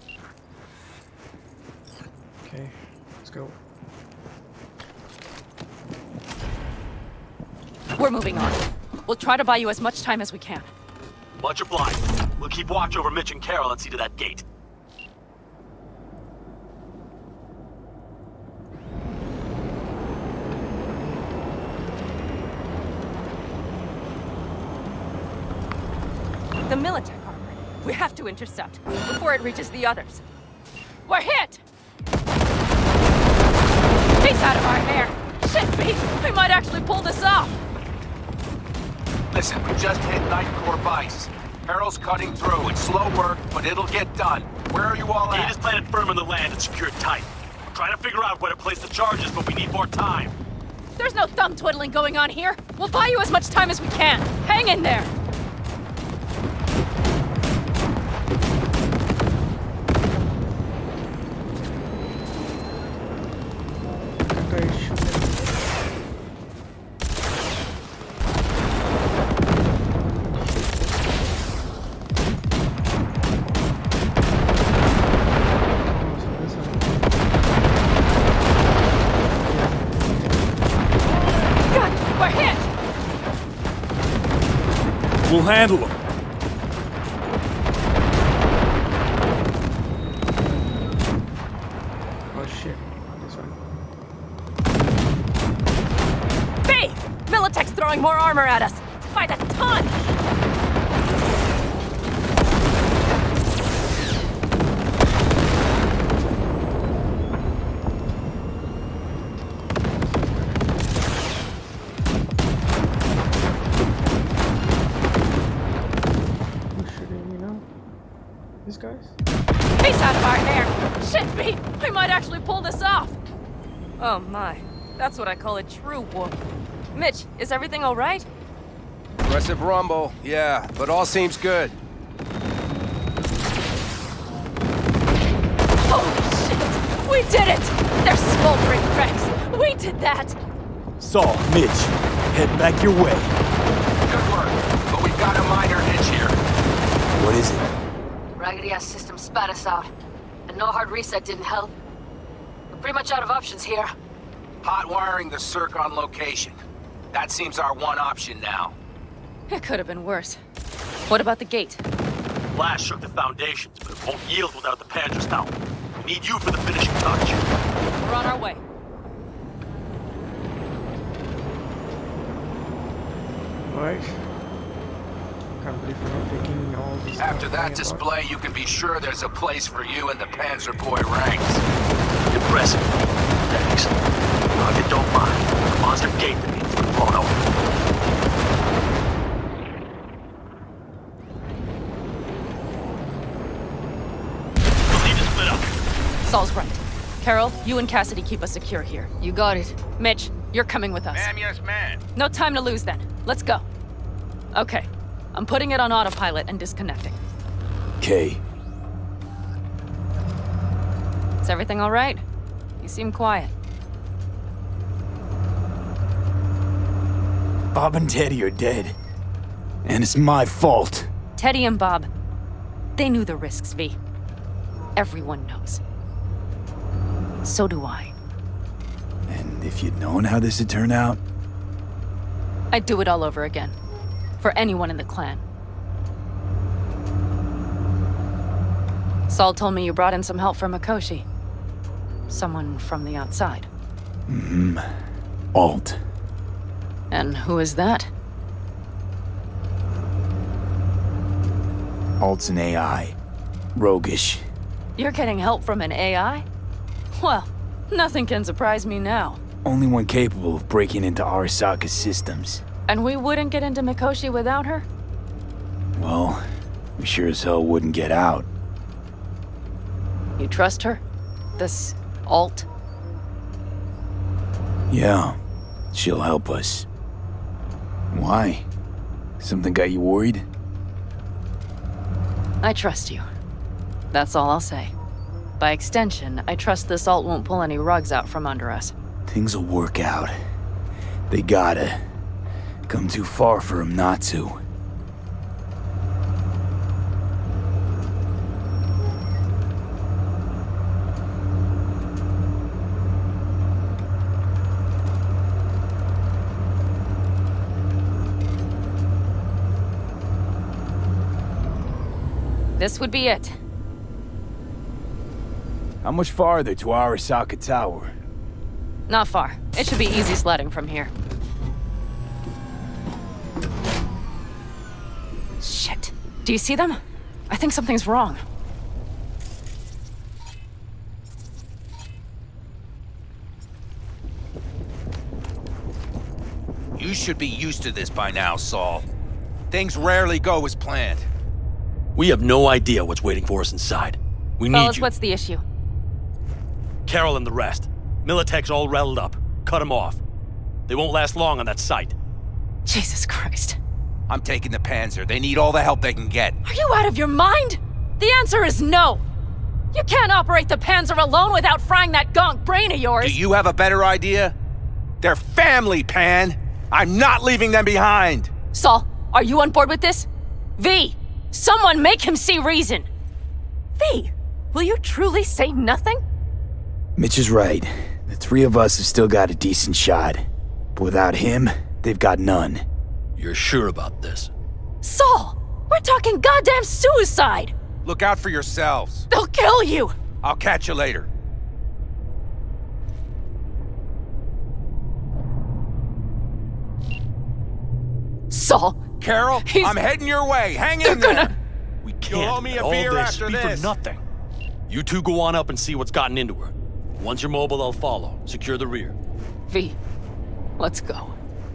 Okay, let's go. We're moving on. We'll try to buy you as much time as we can. Watch your blind. We'll keep watch over Mitch and Carol and see to that gate. The Militech armor. We have to intercept before it reaches the others. We're hit! He's out of our hair! Shit, V! We might actually pull this off! Listen, we just hit Night Corp ice. Carol's cutting through. It's slow work, but it'll get done. Where are you all at? He just planted firm on the land and secured tight. We're trying to figure out where to place the charges, but we need more time. There's no thumb twiddling going on here. We'll buy you as much time as we can. Hang in there! We'll handle them. Oh shit. This one. B! Militech's throwing more armor at us! By the ton! Guys? He's out of our hair! Shit, V! We might actually pull this off! Oh my, that's what I call a true whoop. Mitch, is everything alright? Aggressive rumble, yeah, but all seems good. Holy shit! We did it! They're smoldering wrecks! We did that! Saul, Mitch, head back your way. Good work, but we've got a minor hitch here. What is it? Raggedy-ass system spat us out, and no hard reset didn't help. We're pretty much out of options here. Hot wiring the circ on location. That seems our one option now. It could have been worse. What about the gate? Blast shook the foundations, but it won't yield without the Panzers now. We need you for the finishing touch. We're on our way. Alright. Can't believe we're not taking all this. After that display, you can be sure there's a place for you in the Panzer Boy ranks. Impressive. Thanks. Now, if you don't mind, the monster gate that needs to be blown open. We'll need to split up. Saul's right. Carol, you and Cassidy keep us secure here. You got it. Mitch, you're coming with us. Ma'am, yes, ma'am. No time to lose then. Let's go. Okay. I'm putting it on autopilot and disconnecting. Okay. Is everything all right? You seem quiet. Bob and Teddy are dead. And it's my fault. Teddy and Bob, they knew the risks, V. Everyone knows. So do I. And if you'd known how this would turn out? I'd do it all over again. For anyone in the clan. Saul told me you brought in some help from Mikoshi. Someone from the outside. Mm-hmm. Alt. And who is that? Alt's an AI. roguish. You're getting help from an AI? Well, nothing can surprise me now. Only one capable of breaking into Arasaka's systems. And we wouldn't get into Mikoshi without her? Well, we sure as hell wouldn't get out. You trust her? This alt? Yeah, she'll help us. Why? Something got you worried? I trust you. That's all I'll say. By extension, I trust this alt won't pull any rugs out from under us. Things'll work out. They gotta. Come too far for him not to. This would be it. How much farther to Arasaka Tower? Not far. It should be easy sledding from here. Shit. Do you see them? I think something's wrong. You should be used to this by now, Saul. Things rarely go as planned. We have no idea what's waiting for us inside. We need Fellas, you. what's the issue? Carol and the rest. Militech's all rattled up. Cut them off. They won't last long on that site. Jesus Christ. I'm taking the Panzer. They need all the help they can get. Are you out of your mind? The answer is no. You can't operate the Panzer alone without frying that gonk brain of yours. Do you have a better idea? They're family, Pan. I'm not leaving them behind. Saul, are you on board with this? V, someone make him see reason. V, will you truly say nothing? Mitch is right. The three of us have still got a decent shot. But without him, they've got none. You're sure about this? Saul, we're talking goddamn suicide. Look out for yourselves. They'll kill you. I'll catch you later. Saul. Carol, I'm heading your way. Hang in there. We can't. You'll owe me a all beer this after be this. for nothing. You two go on up and see what's gotten into her. Once you're mobile, I'll follow. Secure the rear. V, let's go.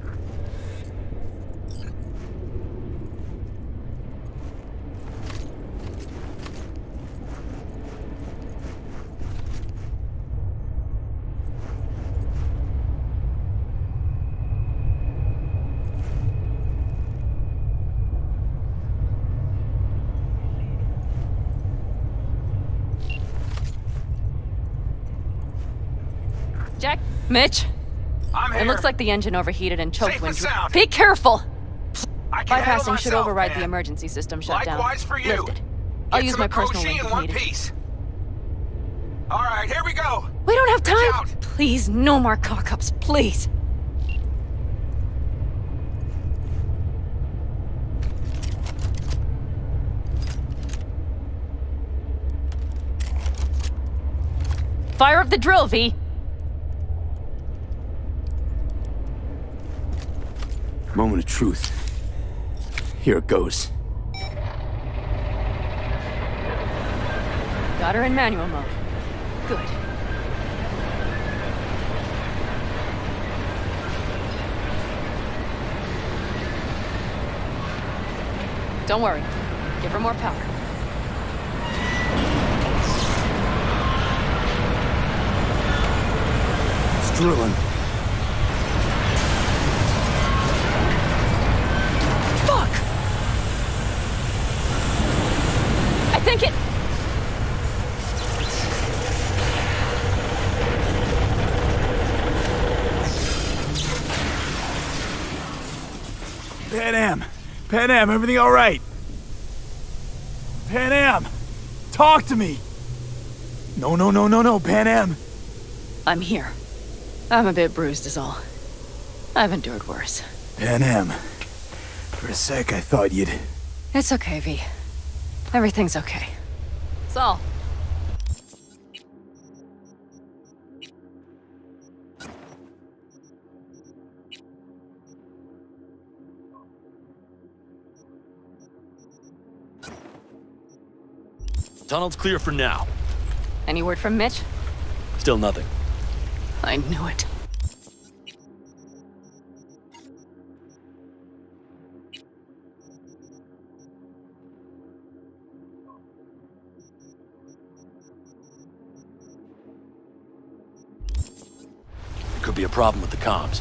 Jack? Mitch? I'm here. It looks like the engine overheated and choked Safe when... and sound. Be careful! I can handle Bypassing should myself, override man. the emergency system shutdown. Likewise for you. Lifted. I'll Get use to my personal Mikoshi link in if one needed. piece. All right, here we go. We don't have time! out. Please, no more cock-ups, please! Fire up the drill, V! Moment of truth. Here it goes. Got her in manual mode. Good. Don't worry. Give her more power. It's drilling. Fuck! I think it... Panam! Panam, everything all right? Panam! Talk to me! No, Panam! I'm here. I'm a bit bruised is all. I've endured worse. Panam, for a sec I thought you'd... It's okay, V. Everything's okay. Saul. Tunnel's clear for now. Any word from Mitch? Still nothing. I knew it. Could be a problem with the comms.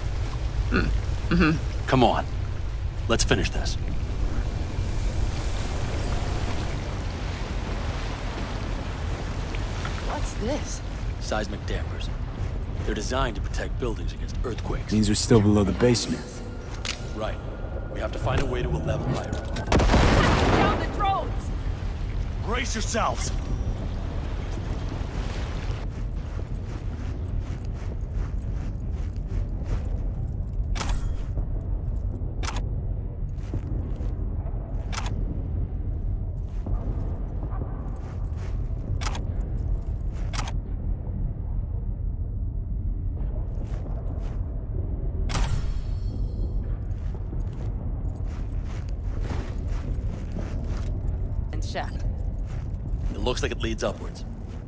Come on. Let's finish this. What's this? Seismic dampers. They're designed to protect buildings against earthquakes. Means we're still below the basement. Right. We have to find a way to a level higher. Down the drones! Brace yourselves! Shaft. It looks like it leads upwards.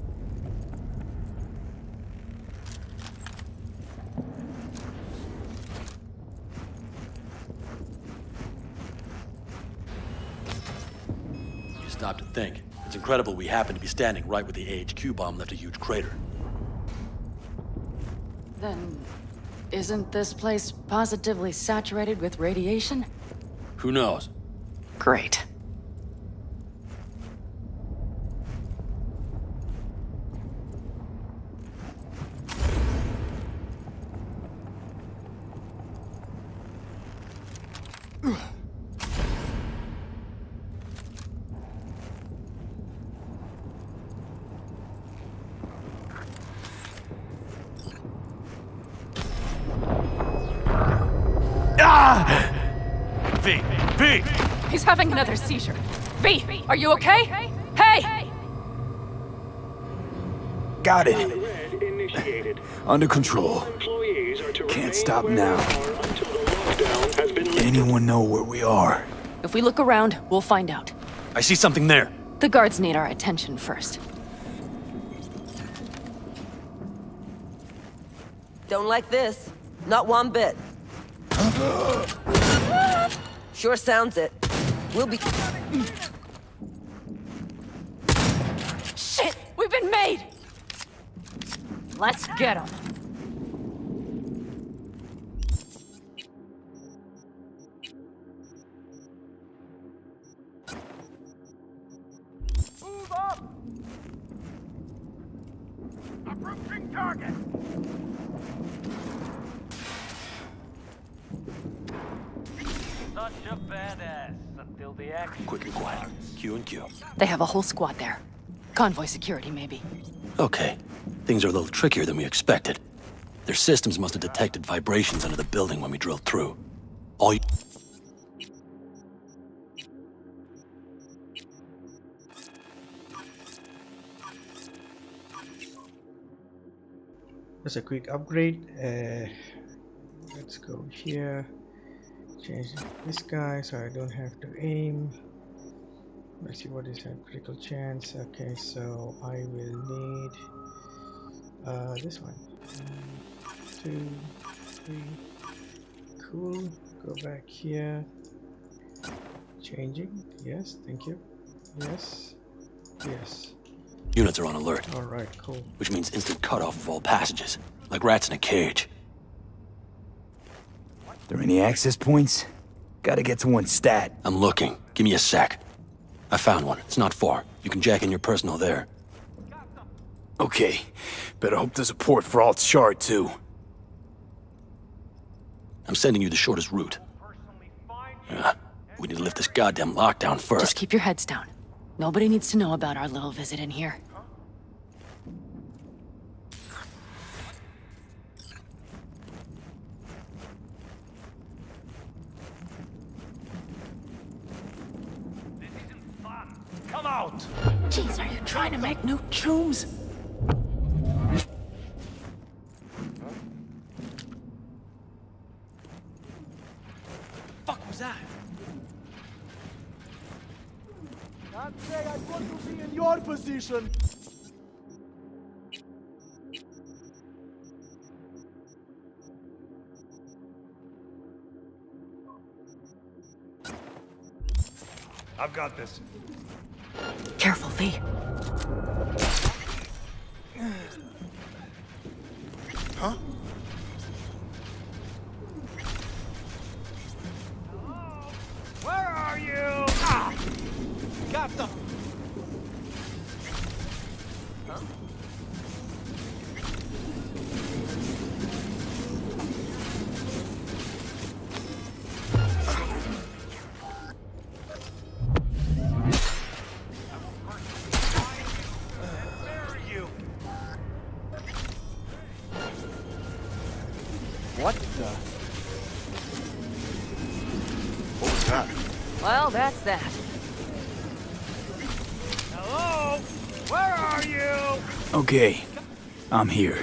You stop to think. It's incredible we happen to be standing right where the AHQ bomb left a huge crater. Then, isn't this place positively saturated with radiation? Who knows? Great. V! He's having another seizure. V, are you okay? Hey! Got it. Under control. Can't stop now. Anyone know where we are? If we look around, we'll find out. I see something there. The guards need our attention first. Don't like this. Not one bit. Sure sounds it. We'll be... Shit! We've been made! Let's get him. Move up! Approaching target! Such a badass until the action. Quick and quiet. Q and Q. They have a whole squad there. Convoy security, maybe. Okay. Things are a little trickier than we expected. Their systems must have detected vibrations under the building when we drilled through. All you... That's a quick upgrade. Let's go here. Change this guy so I don't have to aim. Let's see what is that critical chance. Okay, so I will need this one. 1, 2, 3. Cool. Go back here. Changing. Yes, thank you. Yes. Yes. Units are on alert. Alright, cool. Which means instant cutoff of all passages. Like rats in a cage. There any access points? Gotta get to one stat. I'm looking. Give me a sec. I found one. It's not far. You can jack in your personal there. Okay. Better hope there's a port for Alt Shard, too. I'm sending you the shortest route. We need to lift this goddamn lockdown first. Just keep your heads down. Nobody needs to know about our little visit in here. Come out! Jeez, are you trying to make new chooms? Fuck was that? Can't say I want to be in your position! I've got this. Careful, V. Huh? Where are you? Ah! Got them. Huh? What the? What was that? Well, that's that. Hello? Where are you? Okay, I'm here.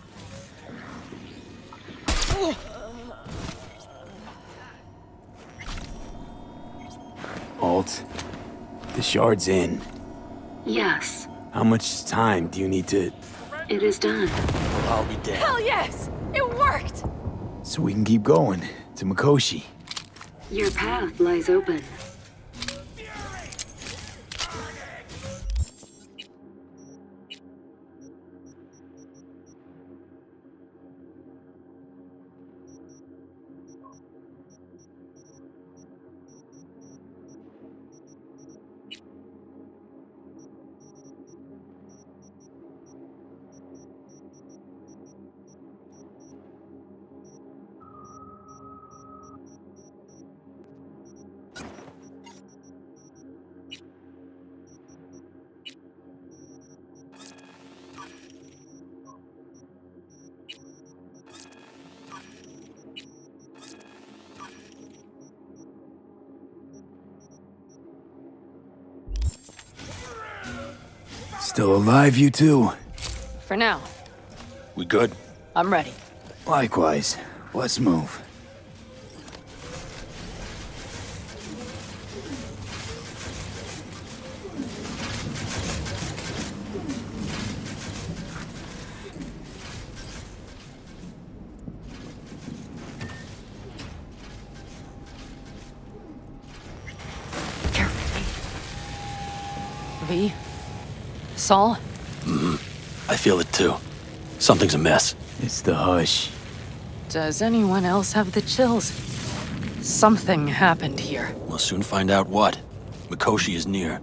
Alt, the shard's in. Yes, How much time do you need to... it is done. I'll be dead. Hell yes! It worked! So we can keep going to Mikoshi. Your path lies open. Still alive, you two? For now. We good? I'm ready. Likewise. Let's move. V? Saul? I feel it too. Something's amiss. It's the hush. Does anyone else have the chills? Something happened here. We'll soon find out what. Mikoshi is near.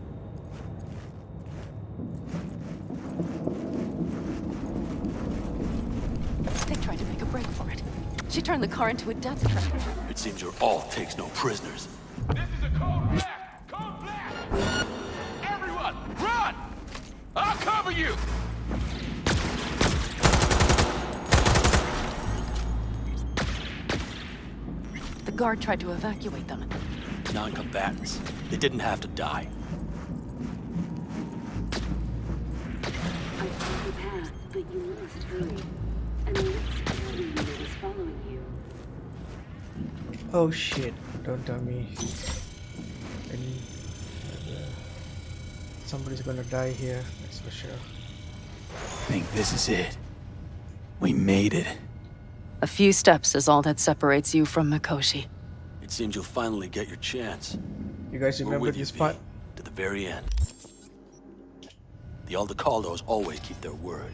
They tried to make a break for it. She turned the car into a death trap. It seems your alt takes no prisoners. This is a code black! Code black! Everyone, run! I'll cover you! The guard tried to evacuate them. Non-combatants. They didn't have to die. I found the path, but you must hurry. And the next security unit is following you. Oh shit, don't tell me. Somebody's gonna die here, that's for sure. I think this is it. We made it. A few steps is all that separates you from Mikoshi. It seems you'll finally get your chance. You guys We're remember with this you, part? V, to the very end. The Aldecaldos always keep their word.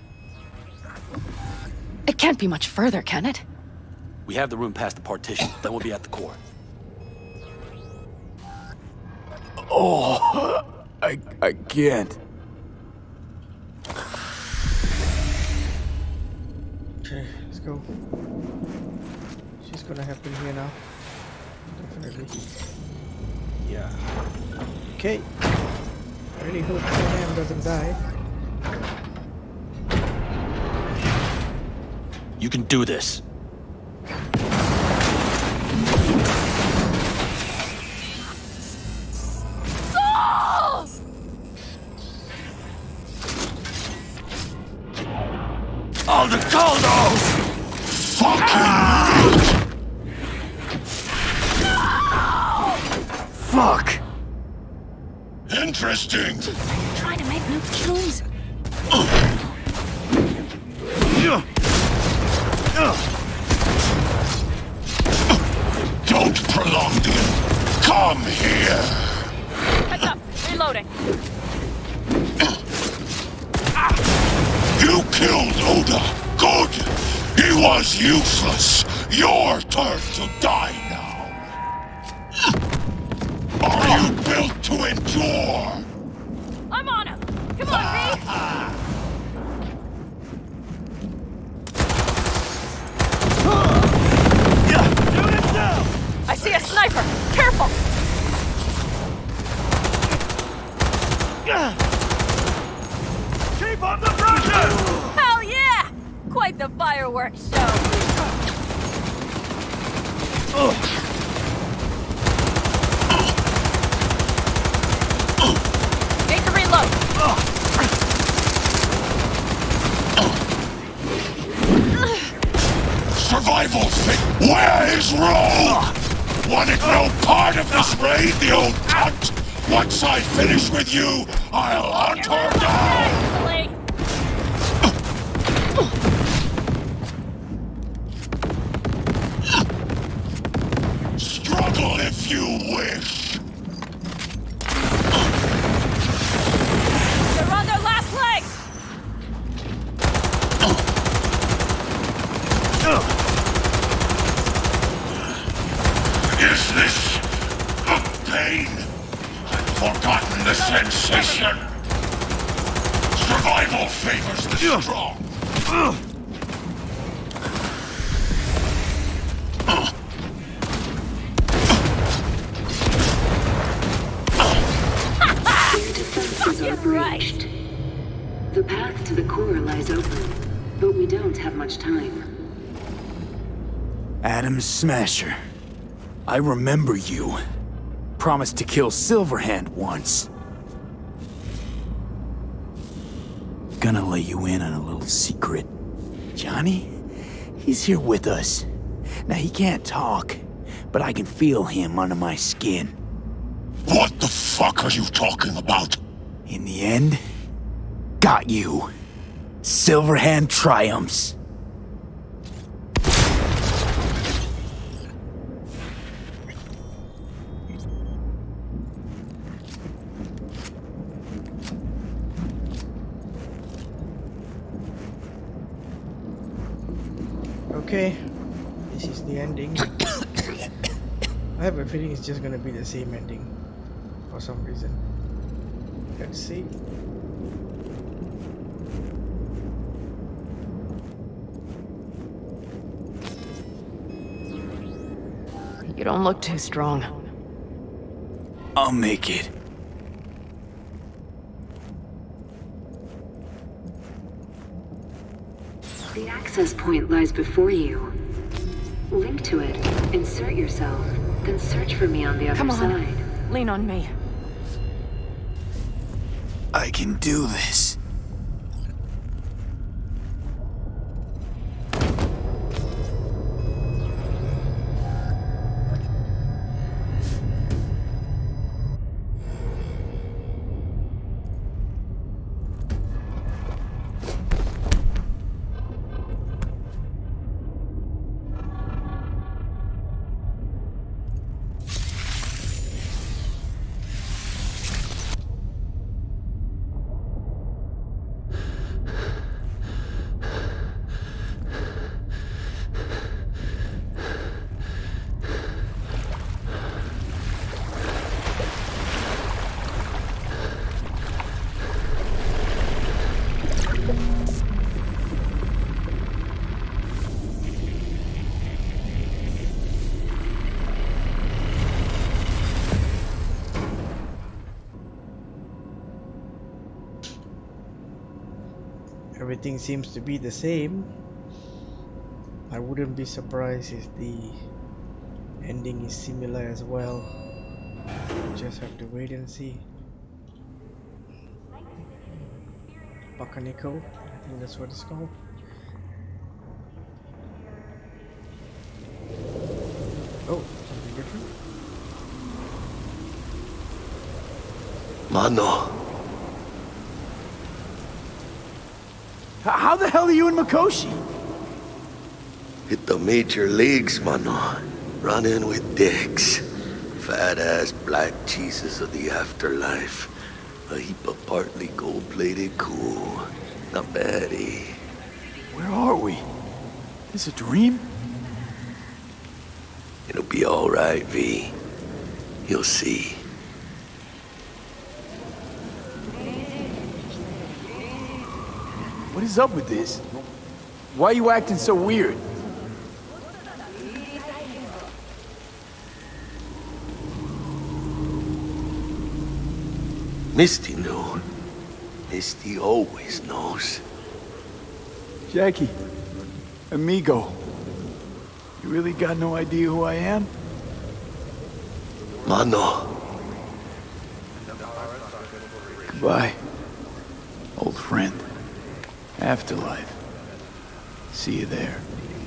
It can't be much further, can it? We have the room past the partition, then we'll be at the core. Oh, I can't. Okay, let's go. She's gonna happen here now. Definitely. Yeah. Okay. I really hope Panam doesn't die. You can do this. Saul! Aldecaldos! Fuck! interesting. Trying to make new kills. Don't prolong it. Come here. Heads up. Reloading. You killed Oda. Good. He was useless. Your turn to die now. Are you built to endure? I'm on him. Come on, V. I see a sniper! Careful! Keep up the pressure! Hell yeah! Quite the fireworks show. Need to reload. Survival fit. Where is Rogue? Wanted no part of this raid, the old cunt! Once I finish with you, I'll hunt her down! Struggle if you wish! They're on their last legs! Is this a pain? I've forgotten the sensation. Survival favors the strong. Their defenses are breached. The path to the core lies open, but we don't have much time. Adam Smasher. I remember you. Promised to kill Silverhand once. Gonna let you in on a little secret. Johnny? He's here with us. Now he can't talk, but I can feel him under my skin. What the fuck are you talking about? In the end, got you. Silverhand triumphs. Okay, this is the ending. I have a feeling it's just gonna be the same ending for some reason. Let's see. You don't look too strong. I'll make it. The access point lies before you. Link to it, insert yourself, then search for me on the other Come on. side. Lean on me. I can do this. Everything seems to be the same. I wouldn't be surprised if the ending is similar as well. Just have to wait and see. Bakaniko, I think that's what it's called. Oh, something different. Mano. How the hell are you in Mikoshi? Hit the major leagues, mano. Running with Dex. Fat-ass black cheeses of the afterlife. A heap of partly gold-plated cool. Not bad, eh? Where are we? This a dream? It'll be all right, V. You'll see. What is up with this? Why are you acting so weird? Misty knew. Misty always knows. Jackie, amigo, you really got no idea who I am? Mano. Goodbye, old friend. Afterlife. See you there.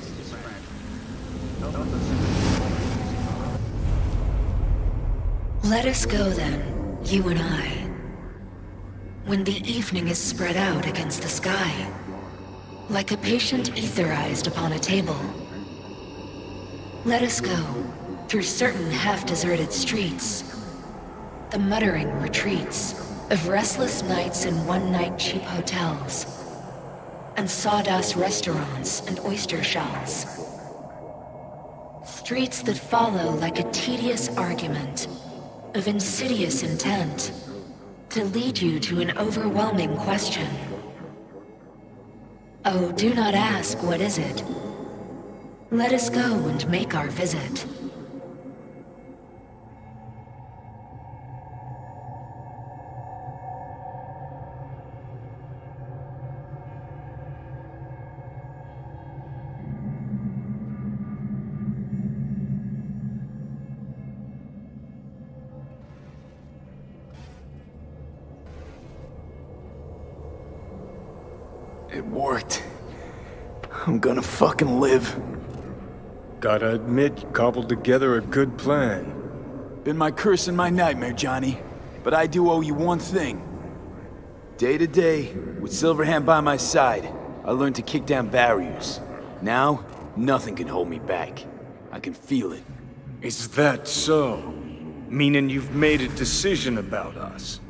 Let us go then, you and I. When the evening is spread out against the sky, like a patient etherized upon a table. Let us go through certain half-deserted streets, the muttering retreats of restless nights in one-night cheap hotels, and sawdust restaurants and oyster shells. Streets that follow like a tedious argument of insidious intent to lead you to an overwhelming question. Oh, do not ask, what is it? Let us go and make our visit. It worked. I'm gonna fucking live. Gotta admit, you cobbled together a good plan. Been my curse and my nightmare, Johnny. But I do owe you one thing. Day to day, with Silverhand by my side, I learned to kick down barriers. Now, nothing can hold me back. I can feel it. Is that so? Meaning you've made a decision about us?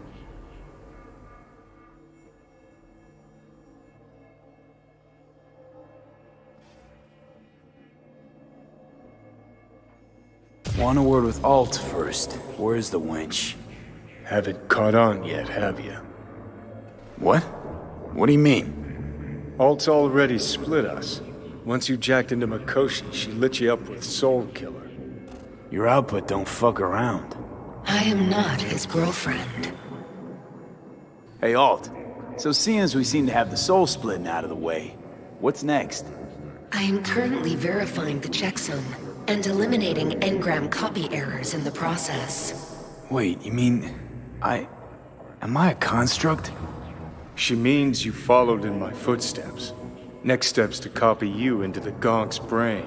Want a word with Alt first. Where's the wench? Haven't caught on yet, have you? What? What do you mean? Alt's already split us. Once you jacked into Mikoshi, she lit you up with Soul Killer. Your output don't fuck around. I am not his girlfriend. Hey, Alt. So seeing as we seem to have the soul splitting out of the way, what's next? I am currently verifying the checksum and eliminating engram copy errors in the process. Wait, you mean... Am I a construct? She means you followed in my footsteps. Next step's to copy you into the Gonk's brain.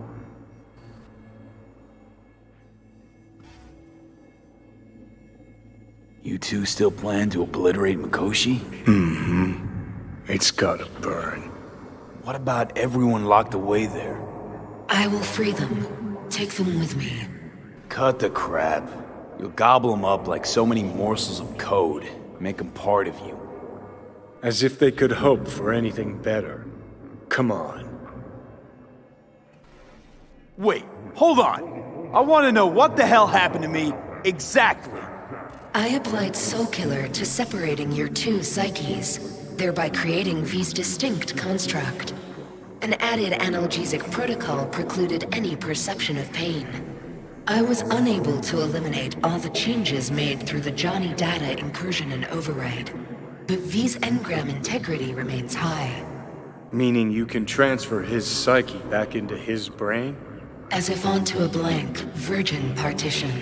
You two still plan to obliterate Mikoshi? Mm-hmm. It's gotta burn. What about everyone locked away there? I will free them. Take them with me. Cut the crap. You'll gobble them up like so many morsels of code. Make them part of you. As if they could hope for anything better. Come on. Wait, hold on. I want to know what the hell happened to me exactly. I applied Soul Killer to separating your two psyches, thereby creating V's distinct construct. An added analgesic protocol precluded any perception of pain. I was unable to eliminate all the changes made through the Johnny data incursion and override, but V's engram integrity remains high. Meaning you can transfer his psyche back into his brain? As if onto a blank, virgin partition.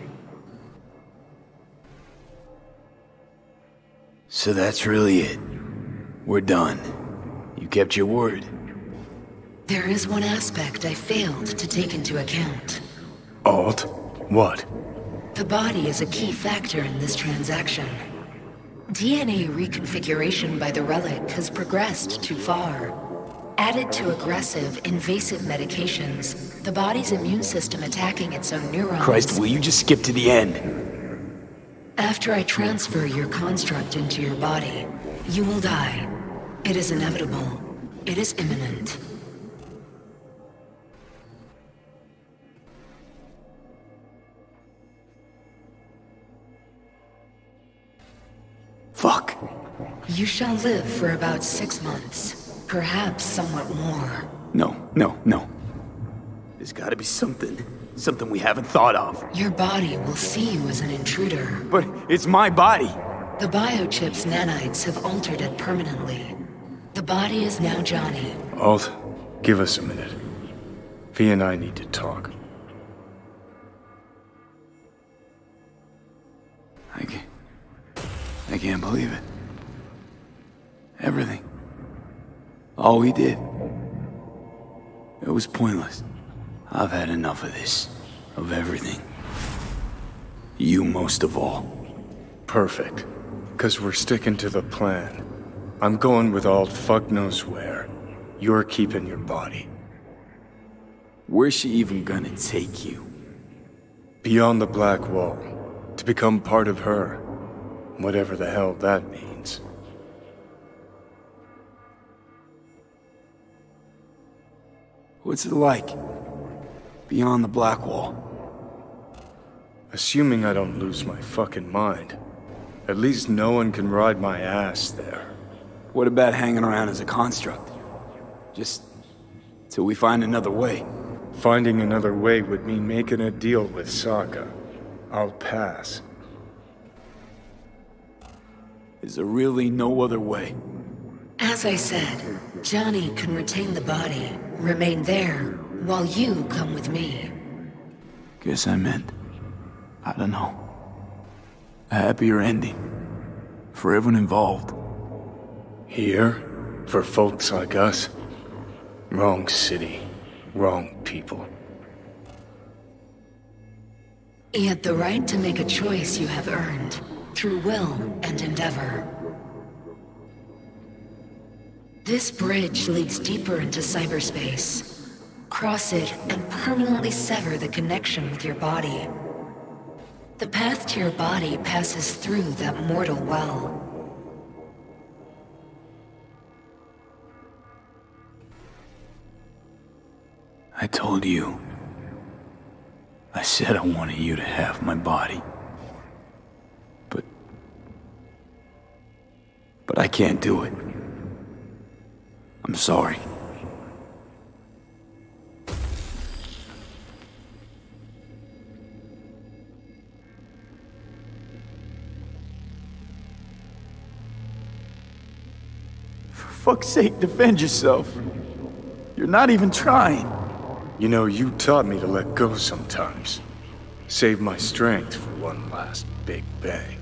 So that's really it. We're done. You kept your word. There is one aspect I failed to take into account. Alt? What? The body is a key factor in this transaction. DNA reconfiguration by the relic has progressed too far. Added to aggressive, invasive medications, the body's immune system attacking its own neurons. Christ, will you just skip to the end? After I transfer your construct into your body, you will die. It is inevitable. It is imminent. Fuck. You shall live for about 6 months, perhaps somewhat more. No. There's gotta be something we haven't thought of. Your body will see you as an intruder. But it's my body. The biochip's nanites have altered it permanently. The body is now Johnny. Alt, give us a minute. V and I need to talk. I can't believe it. Everything. All we did. It was pointless. I've had enough of this. Of everything. You most of all. Perfect. 'Cause we're sticking to the plan. I'm going with Alt fuck knows where. You're keeping your body. Where's she even gonna take you? Beyond the Black Wall. To become part of her. Whatever the hell that means. What's it like? Beyond the Black Wall? Assuming I don't lose my fucking mind. At least no one can ride my ass there. What about hanging around as a construct? Just till we find another way. Finding another way would mean making a deal with Sokka. I'll pass. Is there really no other way? As I said, Johnny can retain the body, remain there, while you come with me. Guess I meant, I don't know, a happier ending. For everyone involved. Here? For folks like us? Wrong city. Wrong people. Yet the right to make a choice you have earned, through will and endeavor. This bridge leads deeper into cyberspace. Cross it and permanently sever the connection with your body. The path to your body passes through that mortal well. I told you. I said I wanted you to have my body. But I can't do it. I'm sorry. For fuck's sake, defend yourself. You're not even trying. You know, you taught me to let go sometimes. Save my strength for one last big bang.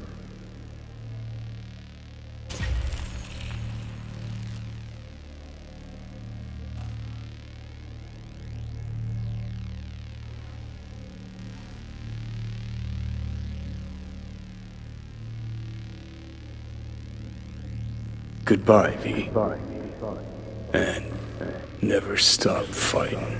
Goodbye, V. And never stop fighting.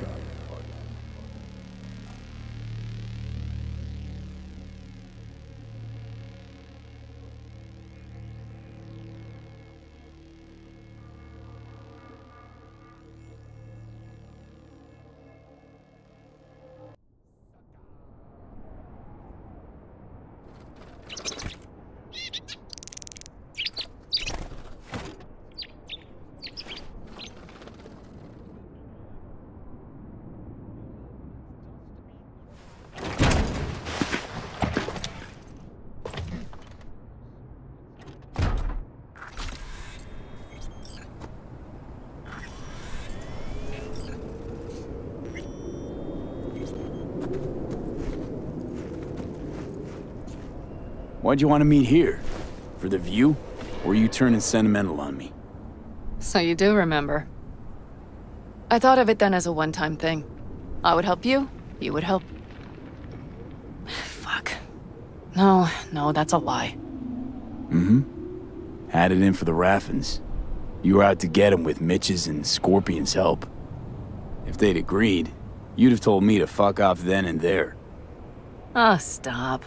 Why'd you want to meet here? For the view? Or are you turning sentimental on me? So you do remember. I thought of it then as a one-time thing. I would help you, you would help. No, that's a lie. Mm-hmm. Had it in for the Raffins. You were out to get him with Mitch's and Scorpion's help. If they'd agreed, you'd have told me to fuck off then and there. Oh, stop.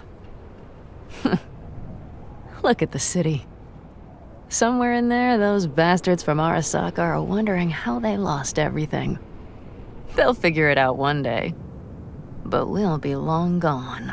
Look at the city. Somewhere in there, those bastards from Arasaka are wondering how they lost everything. They'll figure it out one day. But we'll be long gone.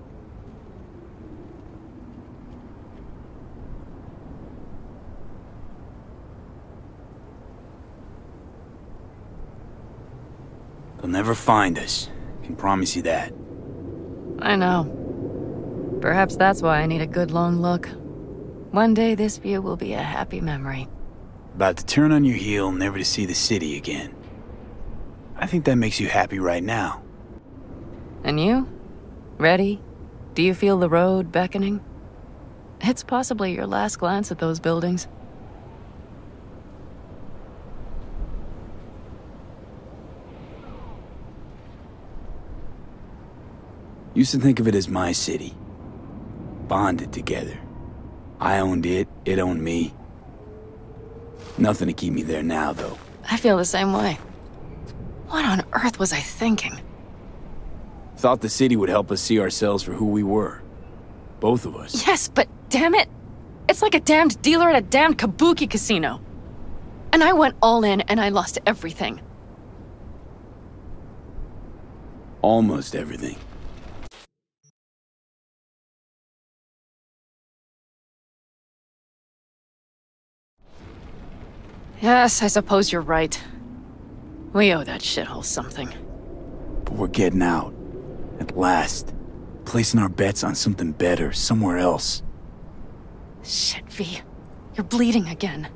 They'll never find us. Can promise you that. I know. Perhaps that's why I need a good long look. One day this view will be a happy memory. About to turn on your heel, never to see the city again. I think that makes you happy right now. And you? Ready? Do you feel the road beckoning? It's possibly your last glance at those buildings. Used to think of it as my city. Bonded together. I owned it, it owned me. Nothing to keep me there now, though. I feel the same way. What on earth was I thinking? Thought the city would help us see ourselves for who we were. Both of us. Yes, but damn it! It's like a damned dealer at a damned kabuki casino. And I went all in and I lost everything. Almost everything. Yes, I suppose you're right. We owe that shithole something. But we're getting out. At last. Placing our bets on something better, somewhere else. Shit, V. You're bleeding again.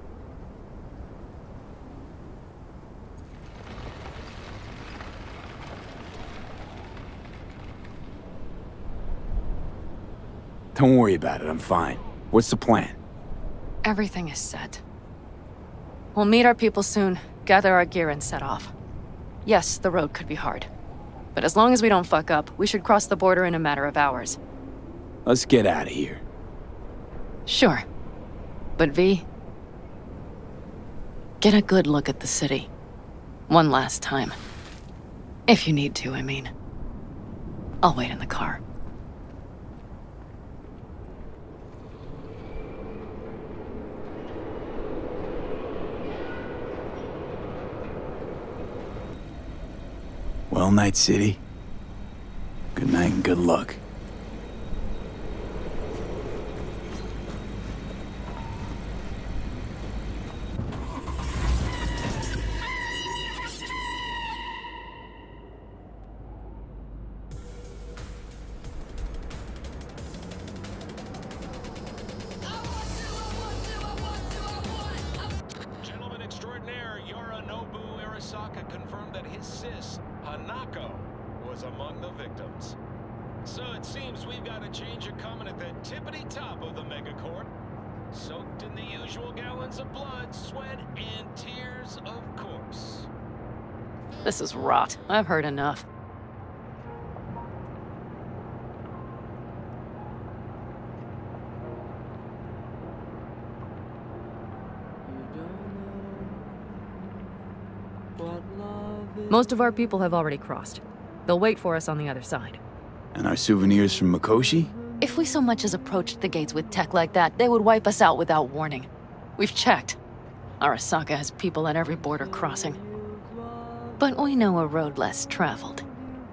Don't worry about it, I'm fine. What's the plan? Everything is set. We'll meet our people soon, gather our gear and set off. Yes, the road could be hard. But as long as we don't fuck up, we should cross the border in a matter of hours. Let's get out of here. Sure. But V, get a good look at the city. One last time. If you need to, I mean. I'll wait in the car. Well, Night City. Good night and good luck. Gentleman extraordinaire Yorinobu Arasaka confirmed that his sis, Hanako, was among the victims. So it seems we've got a changer coming at the tippity top of the megacorp. Soaked in the usual gallons of blood, sweat, and tears of corpse. This is rot. I've heard enough. Most of our people have already crossed. They'll wait for us on the other side. And our souvenirs from Mikoshi? If we so much as approached the gates with tech like that, they would wipe us out without warning. We've checked. Arasaka has people at every border crossing. But we know a road less traveled.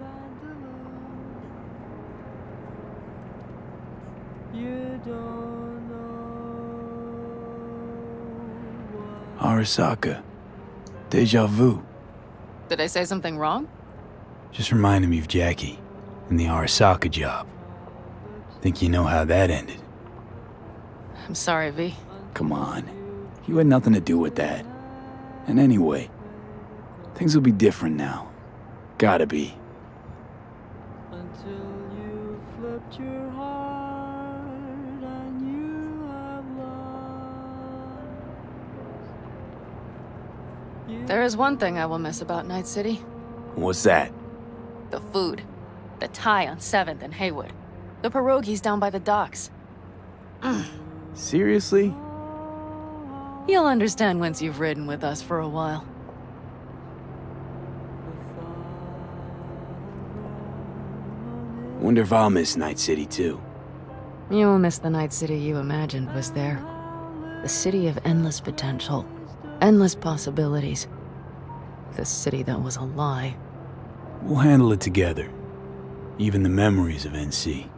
Arasaka. Deja vu. Did I say something wrong? Just reminded me of Jackie and the Arasaka job. Think you know how that ended? I'm sorry, V. Come on. You had nothing to do with that. And anyway, things will be different now. Gotta be. There is one thing I will miss about Night City. What's that? The food. The Thai on 7th and Haywood. The pierogies down by the docks. Seriously? You'll understand once you've ridden with us for a while. Wonder if I'll miss Night City too. You will miss the Night City you imagined was there. The city of endless potential. Endless possibilities. The city that was a lie. We'll handle it together. Even the memories of NC.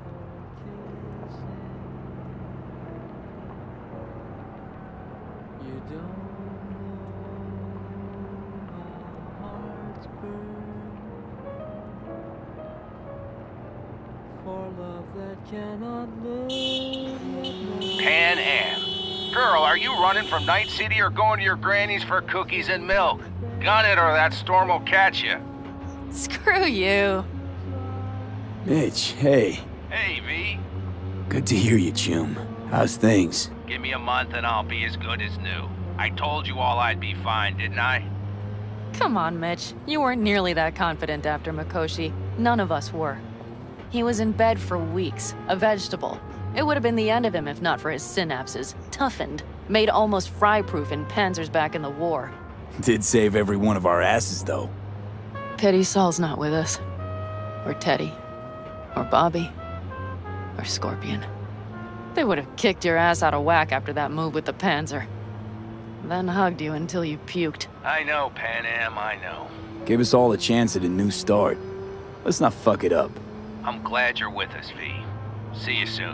Panam. Girl, are you running from Night City or going to your granny's for cookies and milk? Gun it or that storm will catch you. Screw you. Mitch, hey. Hey, V. Good to hear you, chum. How's things? Give me a month and I'll be as good as new. I told you all I'd be fine, didn't I? Come on, Mitch. You weren't nearly that confident after Mikoshi. None of us were. He was in bed for weeks, a vegetable. It would have been the end of him if not for his synapses. Toughened, made almost fry-proof in panzers back in the war. Did save every one of our asses, though. Pity Saul's not with us. Or Teddy. Or Bobby. Or Scorpion. They would have kicked your ass out of whack after that move with the panzer. Then hugged you until you puked. I know, Panam, I know. Gave us all a chance at a new start. Let's not fuck it up. I'm glad you're with us, V. See you soon.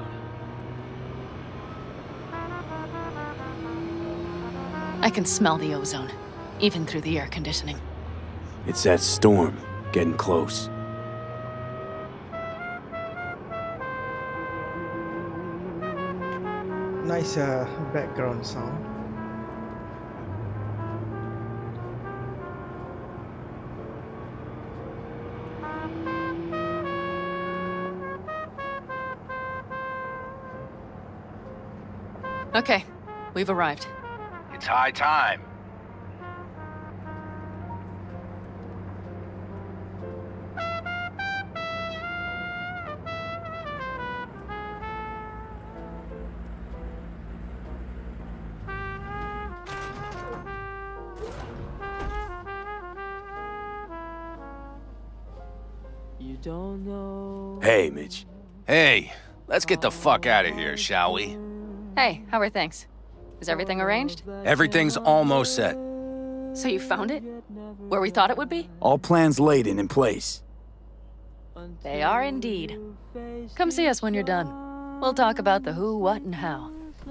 I can smell the ozone, even through the air conditioning. It's that storm, getting close. Nice background sound. Okay, we've arrived. It's high time. You don't know. Hey, Mitch. Hey, let's get the fuck out of here, shall we? Hey, how are things? Is everything arranged? Everything's almost set. So you found it? Where we thought it would be? All plans laid and in place. They are indeed. Come see us when you're done. We'll talk about the who, what, and how.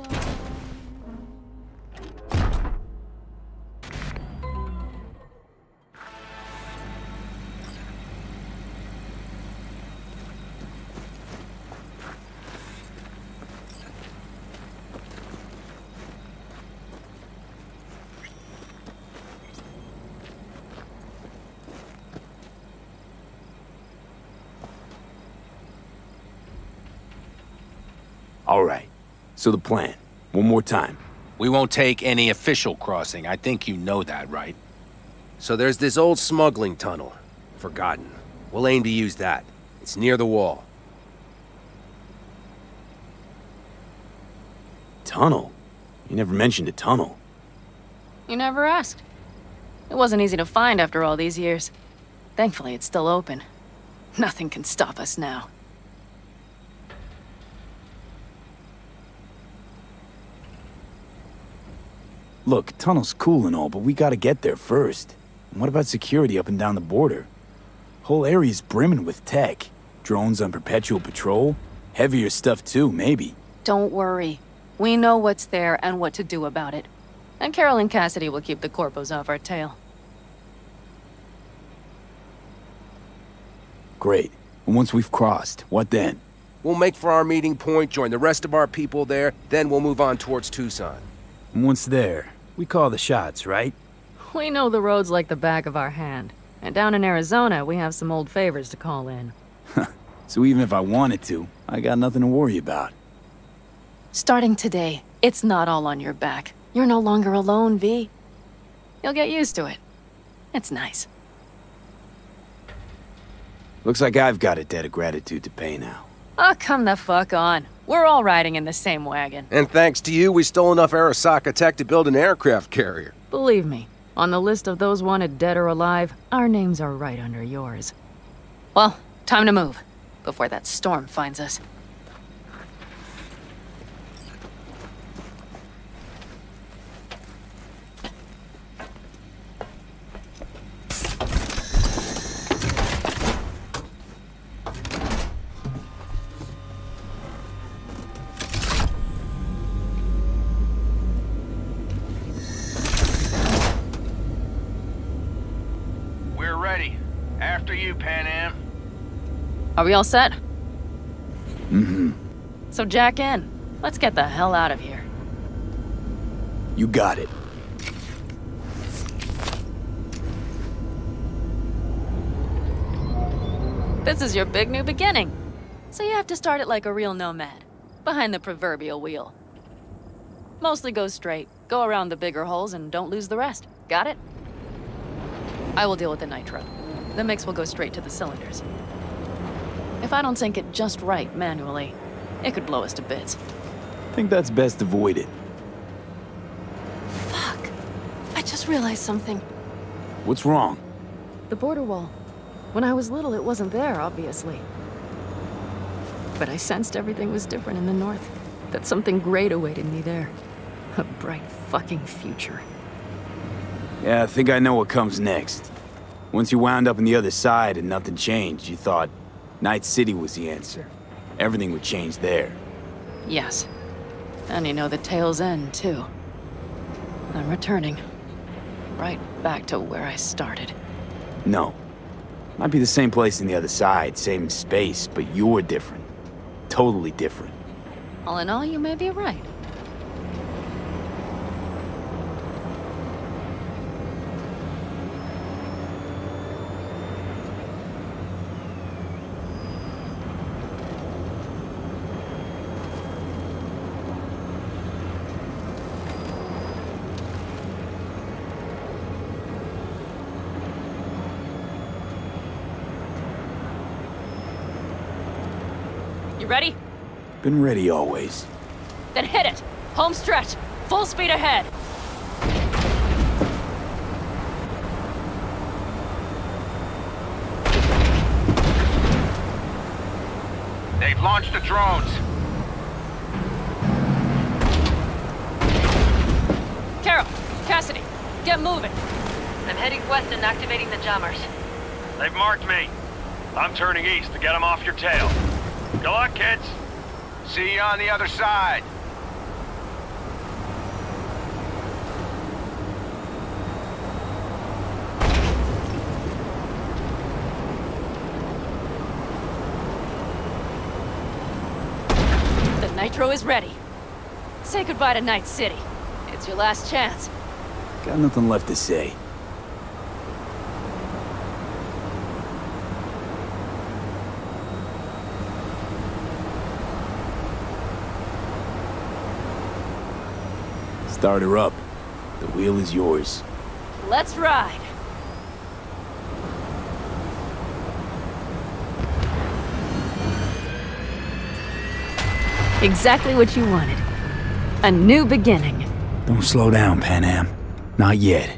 All right. So the plan. One more time. We won't take any official crossing. I think you know that, right? So there's this old smuggling tunnel. Forgotten. We'll aim to use that. It's near the wall. Tunnel? You never mentioned a tunnel. You never asked. It wasn't easy to find after all these years. Thankfully, it's still open. Nothing can stop us now. Look, tunnel's cool and all, but we gotta get there first. And what about security up and down the border? Whole area's brimming with tech. Drones on perpetual patrol. Heavier stuff too, maybe. Don't worry. We know what's there and what to do about it. And Carol and Cassidy will keep the corpos off our tail. Great. And once we've crossed, what then? We'll make for our meeting point, join the rest of our people there, then we'll move on towards Tucson. And once there, we call the shots, right? We know the roads like the back of our hand. And down in Arizona, we have some old favors to call in. So even if I wanted to, I got nothing to worry about. Starting today, it's not all on your back. You're no longer alone, V. You'll get used to it. It's nice. Looks like I've got a debt of gratitude to pay now. Oh, come the fuck on. We're all riding in the same wagon. And thanks to you, we stole enough Arasaka tech to build an aircraft carrier. Believe me, on the list of those wanted dead or alive, our names are right under yours. Well, time to move, before that storm finds us. After you, Panam. Are we all set? Mm-hmm. So jack in. Let's get the hell out of here. You got it. This is your big new beginning. So you have to start it like a real nomad. Behind the proverbial wheel. Mostly go straight, go around the bigger holes, and don't lose the rest. Got it? I will deal with the nitro. The mix will go straight to the cylinders. If I don't sync it just right manually, it could blow us to bits. I think that's best avoided. Fuck. I just realized something. What's wrong? The border wall. When I was little, it wasn't there, obviously. But I sensed everything was different in the north. That something great awaited me there. A bright fucking future. Yeah, I think I know what comes next. Once you wound up on the other side and nothing changed, you thought Night City was the answer. Everything would change there. Yes. And you know the tale's end, too. I'm returning. Right back to where I started. No. Might be the same place on the other side, same space, but you're different. Totally different. All in all, you may be right. You ready? Been ready always. Then hit it! Home stretch! Full speed ahead! They've launched the drones. Carol! Cassidy! Get moving! I'm heading west and activating the jammers. They've marked me. I'm turning east to get them off your tail. Good luck, kids. See you on the other side. The nitro is ready. Say goodbye to Night City. It's your last chance. Got nothing left to say. Start her up. The wheel is yours. Let's ride. Exactly what you wanted. A new beginning. Don't slow down, Panam. Not yet.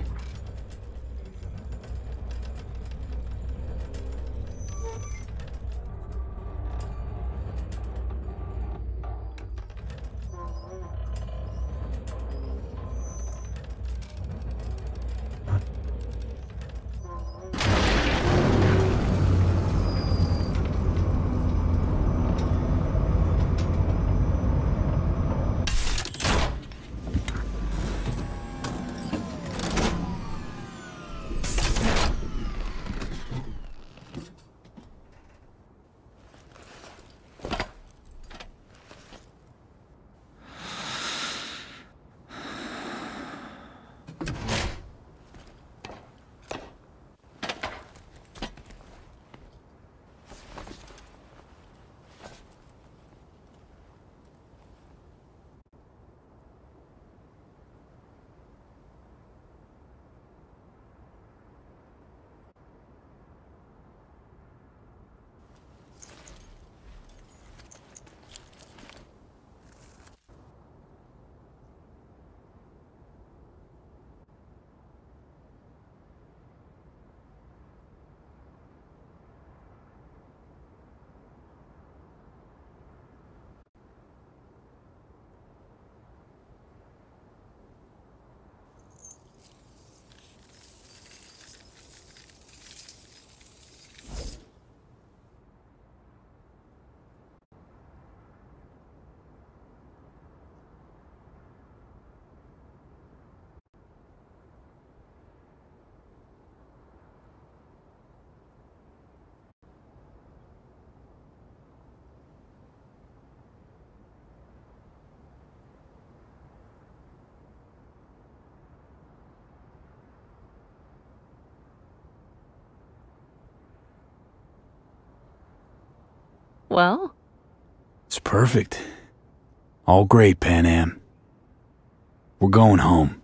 Well? It's perfect. All great, Panam. We're going home.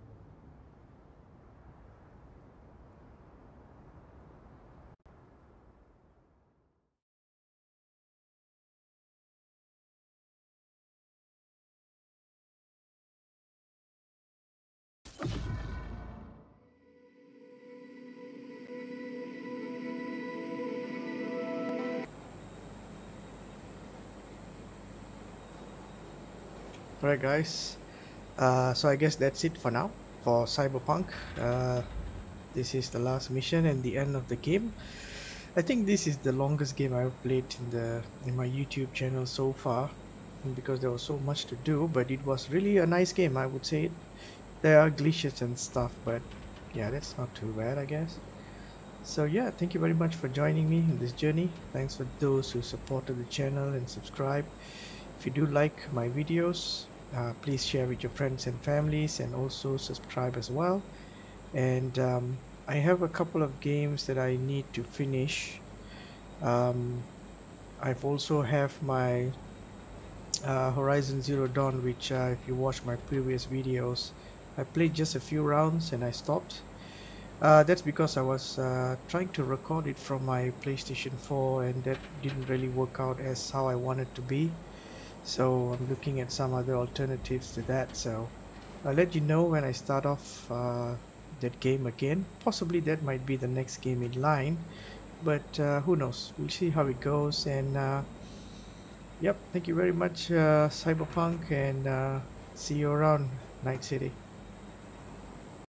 Alright guys, so I guess that's it for now for Cyberpunk. This is the last mission and the end of the game. I think this is the longest game I've played in my YouTube channel so far, because there was so much to do, but it was really a nice game, I would say. There are glitches and stuff, but yeah, that's not too bad, I guess. So yeah, thank you very much for joining me in this journey. Thanks for those who supported the channel and subscribe. If you do like my videos, please share with your friends and families, and also subscribe as well. And I have a couple of games that I need to finish. I've also have my Horizon Zero Dawn, which if you watch my previous videos, I played just a few rounds and I stopped. That's because I was trying to record it from my PlayStation 4, and that didn't really work out as how I wanted to be. So I'm looking at some other alternatives to that, so I'll let you know when I start off that game again. Possibly that might be the next game in line, but who knows, we'll see how it goes. And yep, thank you very much, Cyberpunk, and see you around Night City.